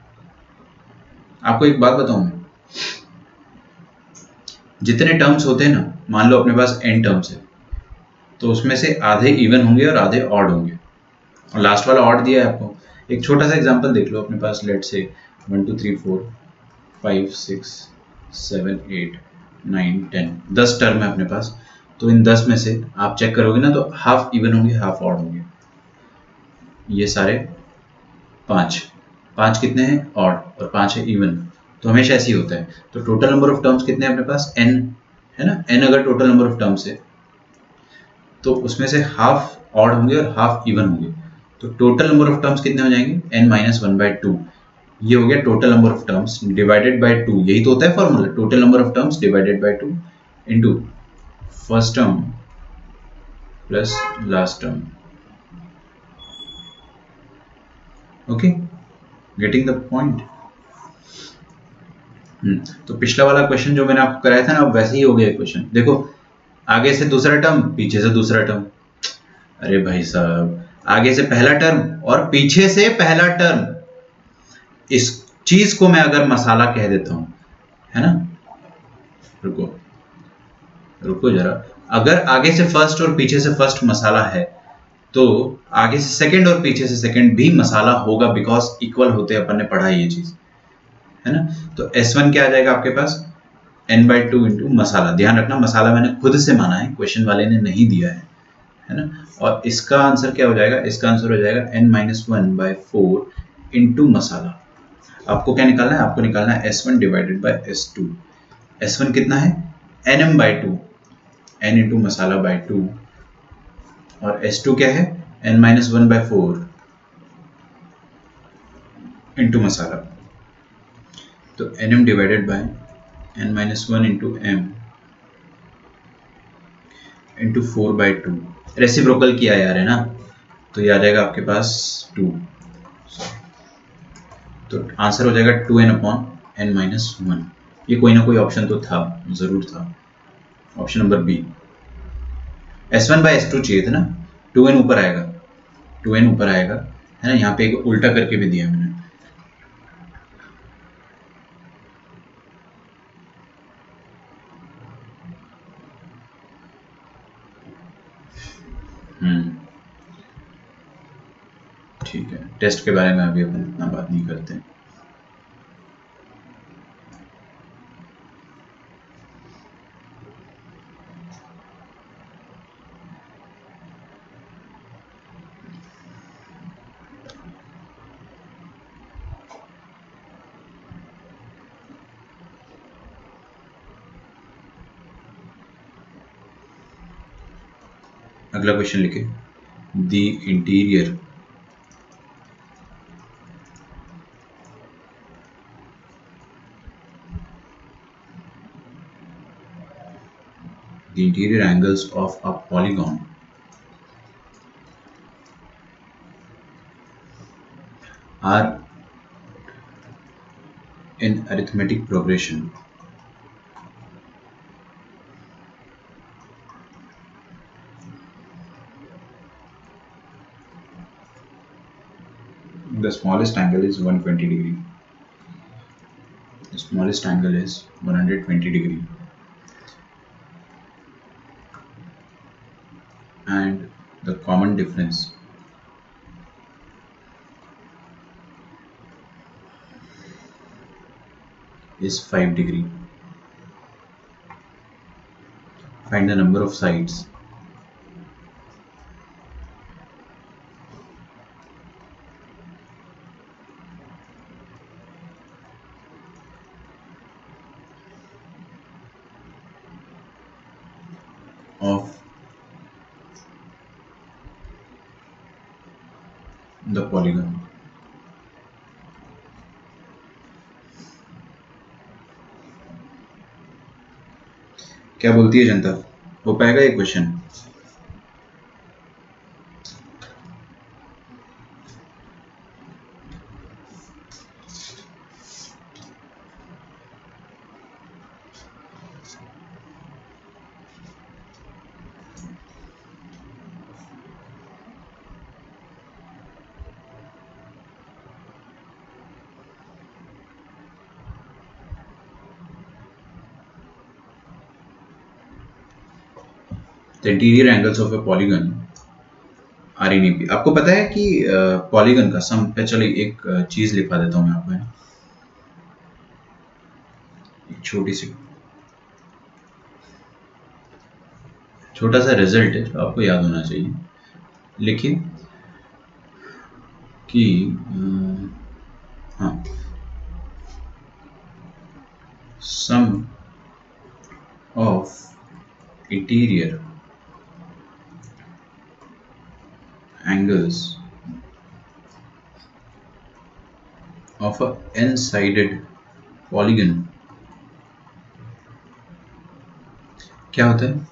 आपको एक बात बताऊं मैं, जितने टर्म्स होते हैं ना, मान लो अपने पास n टर्म्स है, तो उसमें से आधे इवन होंगे और आधे ऑड होंगे, और लास्ट वाला ऑड दिया है आपको। एक छोटा सा एग्जांपल देख लो, अपने पास लेट से 1 2 3 4 5 6 7 8 9 10 10 टर्म है अपने पास, तो इन 10 में से आप चेक करोगे ना तो हाफ इवन होंगे हाफ ऑड होंगे। ये सारे 5 कितने हैं, ऑड, और 5 है इवन, तो हमेशा ऐसे ही होता है। तो टोटल नंबर ऑफ टर्म्स कितने हैं अपने पास, n है ना, n अगर टोटल नंबर ऑफ टर्म्स है तो उसमें से हाफ ऑड होंगे और हाफ इवन होंगे, तो टोटल नंबर ऑफ टर्म्स कितने हो जाएंगे, n-1/2। ये हो गया total number of terms divided by 2, यही तो होता है formula, total number of terms divided by 2 into first term plus last term. Okay, getting the point. तो पिछला वाला क्वेश्चन जो मैंने आपको कराया था ना, वैसे ही हो गया क्वेश्चन। देखो आगे से दूसरा टर्म, पीछे से दूसरा टर्म। अरे भाई साहब, आगे से पहला टर्म और पीछे से पहला टर्म, इस चीज को मैं अगर मसाला कह देता हूं, है ना, रुको रुको जरा, अगर आगे से फर्स्ट और पीछे से फर्स्ट मसाला है तो आगे से सेकंड और पीछे से सेकंड भी मसाला होगा, बिकॉज इक्वल होते हैं, अपन ने पढ़ा ये चीज, है ना। तो S1 क्या आ जाएगा आपके पास, n/2 इंटू मसाला। ध्यान रखना मसाला मैंने खुद से माना है, क्वेश्चन वाले ने नहीं दिया है ना। और इसका आंसर क्या हो जाएगा, इसका आंसर हो जाएगा n-1/4 इंटू मसाला। आपको क्या निकालना है, आपको निकालना है S1 divided by S2। S1 कितना है, nm/2, n इंटू मसाला बाय 2, और S2 क्या है, n-1/4 इंटू मसाला। तो nm divided by n-1 into m into 4/2, reciprocal किया यार, है ना। तो ये आ जाएगा आपके पास 2, तो आंसर हो जाएगा 2n/n-1। ये कोई ना कोई ऑप्शन तो था, जरूर था, ऑप्शन नंबर बी। S1/S2 चाहिए था ना, 2n ऊपर आएगा, 2n ऊपर आएगा, है ना। यहाँ पे एक उल्टा करके भी दिया मैंने। ठीक है, टेस्ट के बारे में अभी अपन इतना बात नहीं करते। अगला क्वेश्चन लिखे, the interior angles of a polygon are in arithmetic progression. The smallest angle is 120 degree. The smallest angle is 120 degree. And the common difference is 5 degree. Find the number of sides of the polygon. क्या बोलती है जनता, हो पाएगा ये question? The interior angles of a polygon are in AP. आपको पता है कि पॉलीगन का सम पे, चलो एक चीज लिखा देता हूं मैं आपको, एक छोटा सा रिजल्ट है जो आपको याद होना चाहिए। लिखिए कि हाँ, sum of interior angles of a n-sided polygon क्या होता है?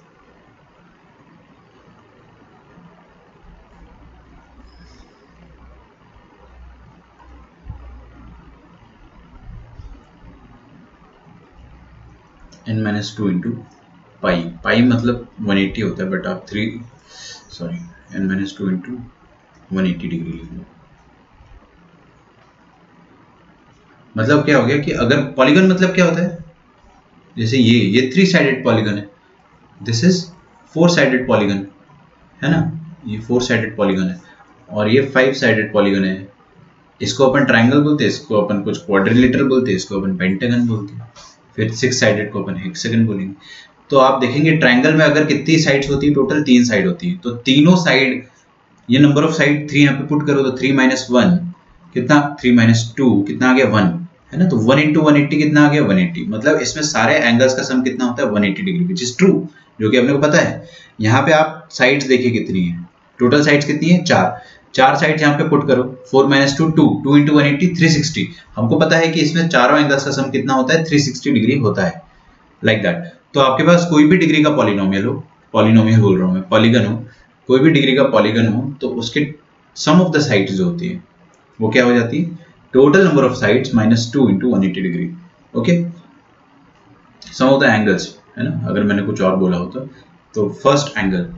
n minus two into pi, pi मतलब 180 होता है, बट आप n minus two into 180 degree लिख लो। मतलब क्या हो गया कि अगर पॉलीगन मतलब क्या होता है, जैसे ये 3 साइडेड पॉलीगन है, दिस इज 4 साइडेड पॉलीगन है ना, ये 4 साइडेड पॉलीगन है, और ये 5 साइडेड पॉलीगन है। इसको अपन ट्राइंगल बोलते हैं, इसको अपन कुछ क्वाड्रिलेटरल बोलते हैं, इसको अपन पेंटागन बोलते हैं, फिर 6 साइडेड को अपन हेक्सागन बोलेंगे। तो आप देखेंगे ट्राइंगल में अगर कितनी साइड्स होती है, टोटल 3 साइड होती है, तो तीनों साइड, ये नंबर ऑफ साइड 3 यहाँ पे पुट करो तो 3 माइनस 1 कितना, 3 माइनस 2 कितना आ गया 1 है ना, तो 1 इंटू 180 कितना आ गया 180। मतलब इसमें सारे एंगल्स का सम कितना होता है 180 डिग्री, विच इज ट्रू, जो कि अपने को पता है। यहाँ पे आप साइड्स देखिए कितनी है, टोटल साइड्स कितनी है 4 साइड्स यहाँ पे पुट करो, 4 माइनस 2 2 इंटू 180 360। हमको पता है कि इसमें चारों एंगल्स का सम कितना होता है 360 डिग्री होता है, लाइक दैट। तो आपके पास कोई भी डिग्री का पॉलिनोमियल हो, पॉलिनोमियल बोल रहा हूँ मैं, पॉलीगन हो, कोई भी डिग्री का पॉलीगन हो, तो उसके सम ऑफ द साइड्स जो होती है वो क्या हो जाती है, total number of sides minus 2 into 180 degree. Okay, sum of the angles है ना, अगर मैंने कुछ और बोला होता तो फर्स्ट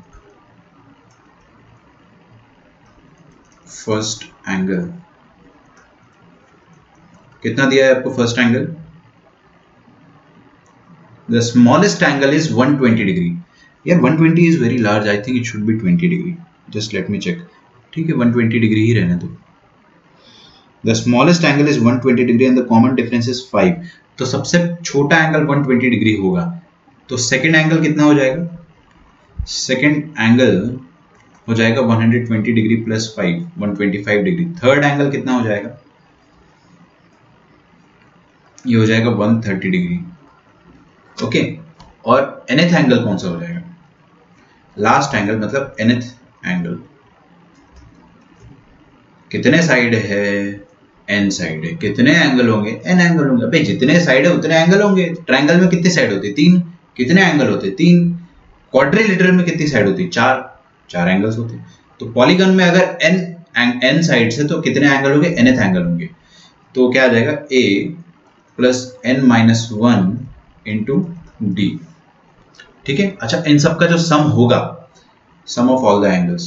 एंगल कितना दिया है आपको, first angle the smallest angle is 120 degree. यार 120 is very large, I think it should be 20 degree, just let me check. ठीक है, 120 डिग्री ही रहने दो। The smallest angle is 120 degree and the common difference is 5। तो सबसे छोटा एंगल 120 डिग्री होगा, तो सेकेंड एंगल कितना हो जाएगा, सेकेंड एंगल हो जाएगा 120 degree plus 5 125 degree. Third angle कितना हो जाएगा, ये हो जाएगा 130 डिग्री। ओके, और nth एंगल कौन सा हो जाएगा, लास्ट एंगल मतलब nth एंगल, कितने साइड है, n साइड है, कितने एंगल होंगे, n एंगल होंगे। भाई जितने साइड है उतने एंगल होंगे। ट्रायंगल में कितने साइड होते हैं 3, कितने एंगल होते हैं 3। क्वाड्रिलेटरल में कितनी साइड होती है 4 एंगल्स होते हैं। तो पॉलीगन में अगर n साइड्स है तो कितने एंगल होंगे, nth एंगल होंगे। तो क्या आ जाएगा a plus n minus 1 into D. ठीक है, अच्छा इन सब का जो सम होगा, sum of all the angles,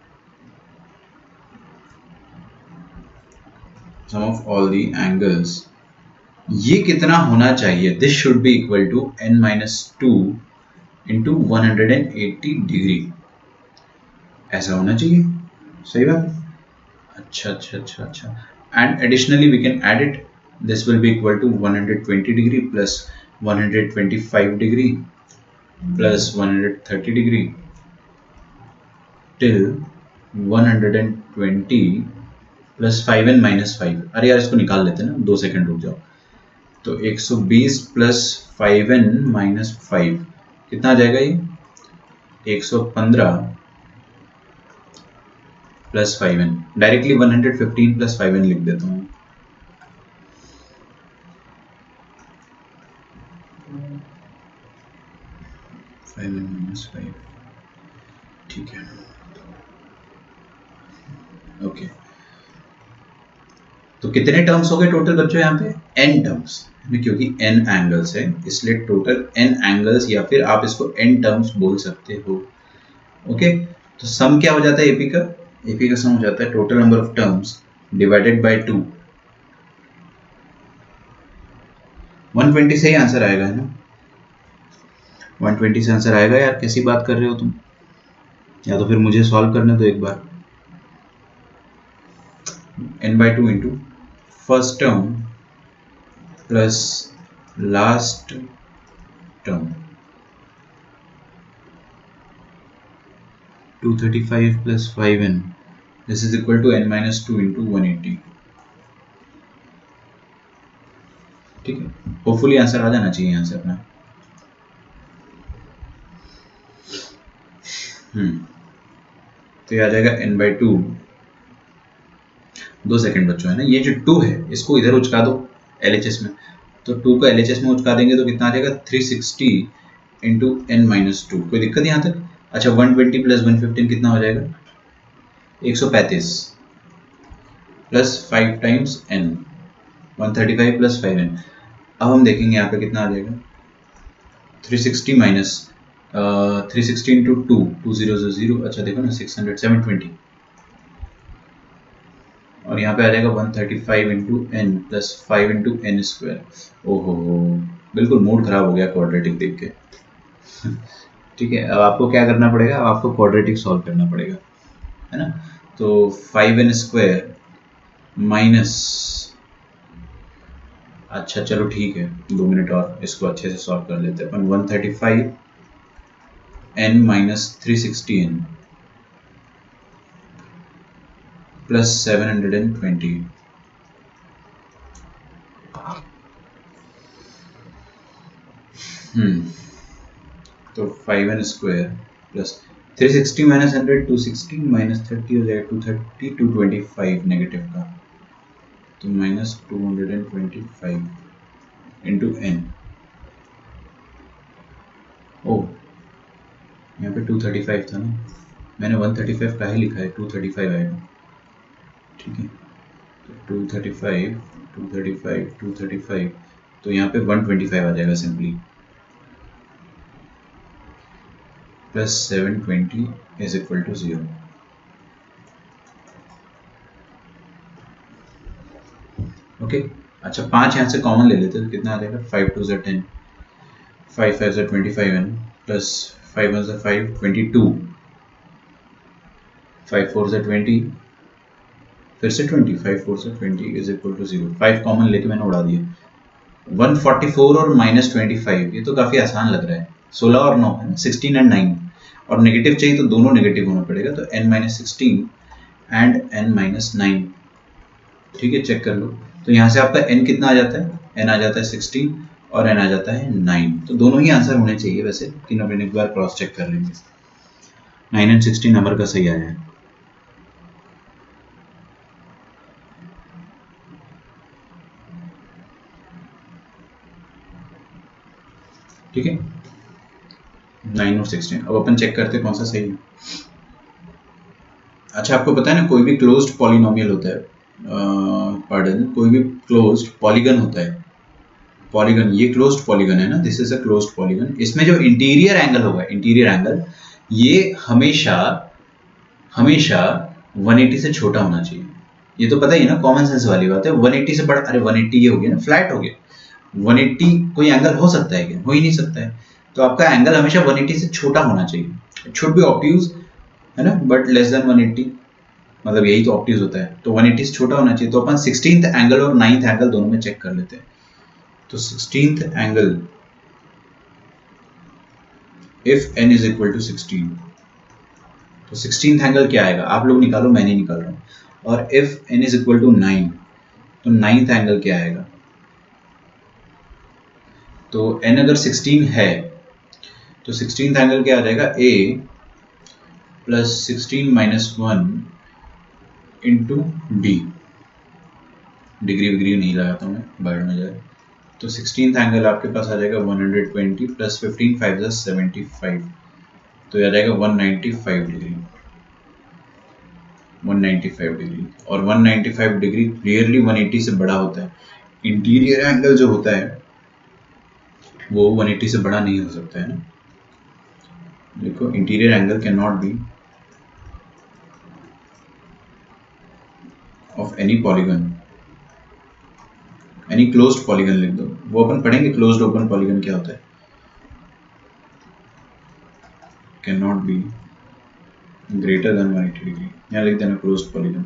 sum of all the angles, ये कितना होना चाहिए, this should be equal to n minus 2 into 180 degree, ऐसा होना चाहिए। सही बात। अच्छा and additionally we can add it, this will be equal to 120 degree plus 125 degree plus 130 degree till 120 plus 5n minus 5। अरे यार इसको निकाल लेते हैं ना, 2 सेकंड रुक जाओ। तो 120 प्लस 5n माइनस 5 कितना आ जाएगा, ये 115 plus 5n। Directly 115 plus 5n लिख देता हूँ। ठीक है, ओके। तो कितने टर्म्स हो गए टोटल बच्चों यहाँ पे, n टर्म्स, क्योंकि n एंगल्स है इसलिए टोटल n एंगल्स, या फिर आप इसको n टर्म्स बोल सकते हो। ओके, तो सम क्या हो जाता है एपी का सम हो जाता है total number of terms divided by 2। 120 से ही आंसर आएगा है ना, 120 से आंसर आएगा। यार कैसी बात कर रहे हो तुम, या तो फिर मुझे सॉल्व करने दो एक बार। n/2 into first term plus last term 235 plus 5n, this is equal to n minus 2 into 180। ठीक है, होपफुली आंसर आ जाना चाहिए यहाँ से अपना। तो ये आ जाएगा n/2। 2 सेकंड बच्चों है ना, ये जो 2 है इसको इधर उचका दो LHS में, तो 2 को LHS में उचका देंगे तो कितना आ जाएगा 360 इंटू n माइनस 2। कोई दिक्कत यहाँ तक। अच्छा 120 प्लस 115 कितना हो जाएगा 135 plus 5 times n 135 plus 5n। अब हम देखेंगे यहाँ पे कितना आ जाएगा 360 माइनस 360 इंटू 2 2000, अच्छा देखो ना 600 720, और यहाँ पे आ जाएगा 135 into N plus 5 into N square. ओहो, बिल्कुल मूड खराब हो गया क्वाड्रेटिक देख के। ठीक है, अब आपको क्या करना पड़ेगा, अब आपको क्वाड्रेटिक सॉल्व करना पड़ेगा, है ना। तो 5n स्क्वायर माइनस, अच्छा चलो ठीक है 2 मिनट और इसको अच्छे से सॉल्व कर लेते हैं अपन। 135n माइनस 360n प्लस 720, तो 5n square plus 360 minus 100 260 minus 30 हो जाएगा 230 225 नेगेटिव का, तो माइनस 225 इंटू एन। ओ यहाँ पे 235 था ना, मैंने 135 का ही लिखा है, 235 आएगा। ठीक है, तो 235 235 235, तो यहाँ पे 125 आ जाएगा simply, plus 720 is equal to 0। Okay, अच्छा 5 यहाँ से कॉमन ले लेते हैं तो कितना आ जाएगा, 5 2 ज़ा 10, 5 5 ज़ा 25n प्लस 5 1 ज़ा 5 22, 5 4 ज़ा 20, फिर से 20, 5 4 ज़ा 20 इज इक्वल टू 0। 5 कॉमन लेके मैंने उड़ा दिया। 144 और माइनस 25, ये तो काफ़ी आसान लग रहा है। 16 और 9 है ना, 16 एंड 9, और नेगेटिव चाहिए तो दोनों नेगेटिव होना पड़ेगा, तो n minus 16 and n minus 9। ठीक है, चेक कर लो, तो यहाँ से आपका n कितना आ जाता है, n आ जाता है 16 और n आ जाता है 9, तो दोनों ही आंसर होने चाहिए वैसे, लेकिन अपन एक बार क्रॉस चेक कर लेंगे। 9 एंड 16 नंबर का सही आया है। ठीक है, 9 और 16, अब अपन चेक करते हैं कौन सा सही है। अच्छा, आपको पता है ना, कोई भी क्लोज्ड पॉलिनोमियल होता है, कोई भी क्लोज्ड पॉलीगन होता है, पॉलीगन, ये क्लोज्ड पॉलीगन है ना, this is a closed polygon, इसमें जो इंटीरियर एंगल होगा, इंटीरियर एंगल ये हमेशा हमेशा 180 से छोटा होना चाहिए। ये तो पता ही है ना, कॉमन सेंस वाली बात है। 180 से बड़ा, अरे 180 ये हो गया ना, फ्लैट हो गया। 180 कोई एंगल हो सकता है क्या, हो ही नहीं सकता है। तो आपका एंगल हमेशा 180 से छोटा होना चाहिए, इट शुड बी ऑब्ट्यूज, है ना, बट लेस देन 180, मतलब यही तो ऑब्ट्यूज होता है, तो 180 से छोटा होना चाहिए। तो अपन 16th एंगल और 9th एंगल दोनों में चेक कर लेते हैं। तो 16th angle, if n is equal to 16, तो 16th एंगल क्या आएगा, आप लोग निकालो, मैं नहीं निकाल रहा हूं। और if n is equal to 9, तो 9th एंगल क्या आएगा, तो n अगर 16 है तो 16th एंगल क्या आ जाएगा, a plus 16 minus 1 into D, degree विग्री नहीं लगाता मैं, बाहर में जाए, तो 16th एंगल आपके पास आ जाएगा 120 प्लस 15 5 = 75, तो यह आ जाएगा 195 डिग्री, 195 डिग्री। और 195 डिग्री क्लियरली 180 से बड़ा होता है। इंटीरियर एंगल जो होता है वो 180 से बड़ा नहीं हो सकता है ना, देखो, interior angle can not be of any polygon, any closed polygon लिख दो, वो अपन पढ़ेंगे क्लोज्ड ओपन पॉलीगन क्या होता है। Can not be greater than 180 degree, यहाँ लिख देना क्लोज्ड पॉलीगन।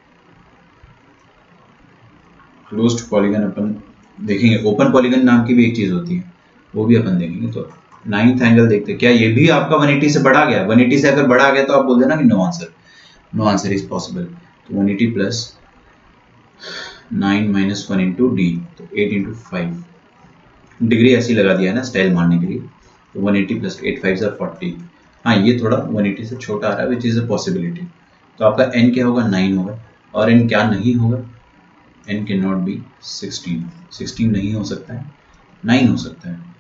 क्लोज्ड पॉलीगन अपन देखेंगे, ओपन पॉलीगन नाम की भी एक चीज होती है, वो भी अपन देखेंगे। तो 9th एंगल देखते हैं, क्या ये भी आपका 180 से बढ़ा गया, 180 से अगर बढ़ा गया तो आप बोल देना कि no answer, no answer is possible. तो 180 प्लस 9 माइनस 1 इंटू डी, तो 8 इंटू 5, डिग्री ऐसी लगा दिया है ना स्टाइल मारने के लिए। तो 180 प्लस 8 5 = 40, हाँ ये थोड़ा 180 से छोटा आ रहा है, विच इज अ पॉसिबिलिटी। तो आपका n क्या होगा, 9 होगा, और n क्या नहीं होगा, n कैन नॉट बी 16, 16 नहीं हो सकता है, 9 हो सकता है।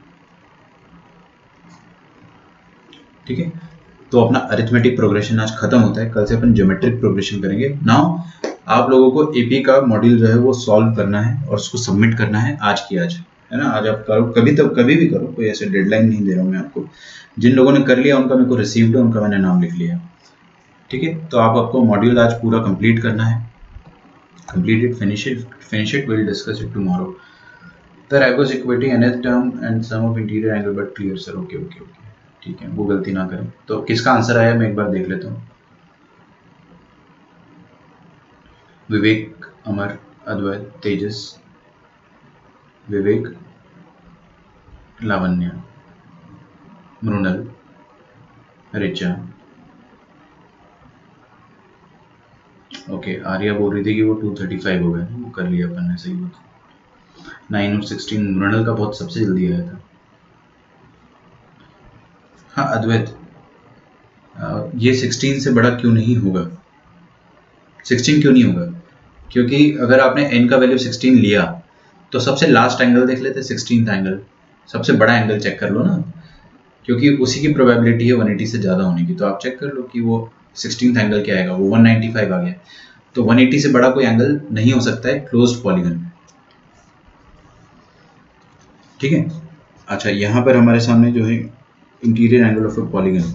ठीक है, तो अपना अरिथमेटिक प्रोग्रेशन आज खत्म होता है, कल से अपन ज्योमेट्रिक प्रोग्रेशन करेंगे। नाउ आप लोगों को एपी का मॉड्यूल जो है वो सॉल्व करना है और उसको सबमिट करना है आज की आज। है ना। आज आप करो, कभी तब कभी भी करो, कोई ऐसे डेडलाइन नहीं दे रहा हूँ मैं आपको। जिन लोगों ने कर लिया उनका मेरे को रिसीव्ड है, उनका मैंने नाम लिख लिया, ठीक है। तो आपको मॉड्यूल आज पूरा कंप्लीट करना है। Complete it, finish it, we'll discuss it tomorrow. The Ragos equating nth term and sum of interior angle but clear sir, okay, ठीक है, वो गलती ना करें। तो किसका आंसर आया मैं एक बार देख लेता हूँ। विवेक, अमर, अद्वैत, तेजस, विवेक, लावण्य, मृणल, रिचा, ओके। आर्या बोल रही थी कि वो 235 हो गए, वो कर लिया अपन ने, सही बात। 9 और 16 मृणल का बहुत सबसे जल्दी आया था। हाँ अद्वैत, ये 16 से बड़ा क्यों नहीं होगा? 16 क्यों नहीं होगा? क्योंकि अगर आपने n का वैल्यू 16 लिया तो सबसे लास्ट एंगल देख लेते, 16th एंगल, सबसे बड़ा एंगल चेक कर लो ना, क्योंकि उसी की प्रोबेबिलिटी है 180 से ज़्यादा होने की। तो आप चेक कर लो कि वो 16th एंगल क्या आएगा, वो 195 आ गया। तो 180 से बड़ा कोई एंगल नहीं हो सकता है क्लोज्ड पॉलीगन में, ठीक है। अच्छा, यहाँ पर हमारे सामने जो है interior angle of a polygon,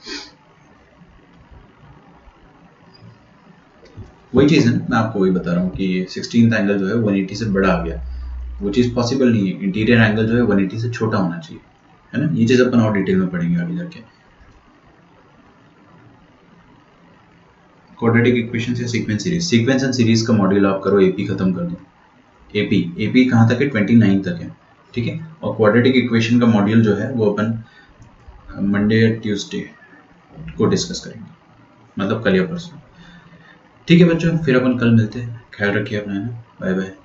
वही चीज़ है ना, मैं आपको वही बता रहा हूँ कि 16th एंगल जो है 180 से बड़ा आ गया, वो चीज़ पॉसिबल नहीं है। इंटीरियर एंगल जो है 180 से छोटा होना चाहिए, है ना। ये चीज़ अपन और डिटेल में पढ़ेंगे आगे जाके। क्वाड्रेटिक इक्वेशन या sequence series, sequence and series का मॉड्यूल आप करो, एपी खत्म कर दो। एपी कहाँ तक है? 29 तक है, ठीक है। और क्वाड्रेटिक इक्वेशन का मॉड्यूल जो है वो अपन मंडे या ट्यूसडे को डिस्कस करेंगे, मतलब कल या परसों, ठीक है बच्चों। फिर अपन कल मिलते हैं, ख्याल रखिए अपना, बाय बाय।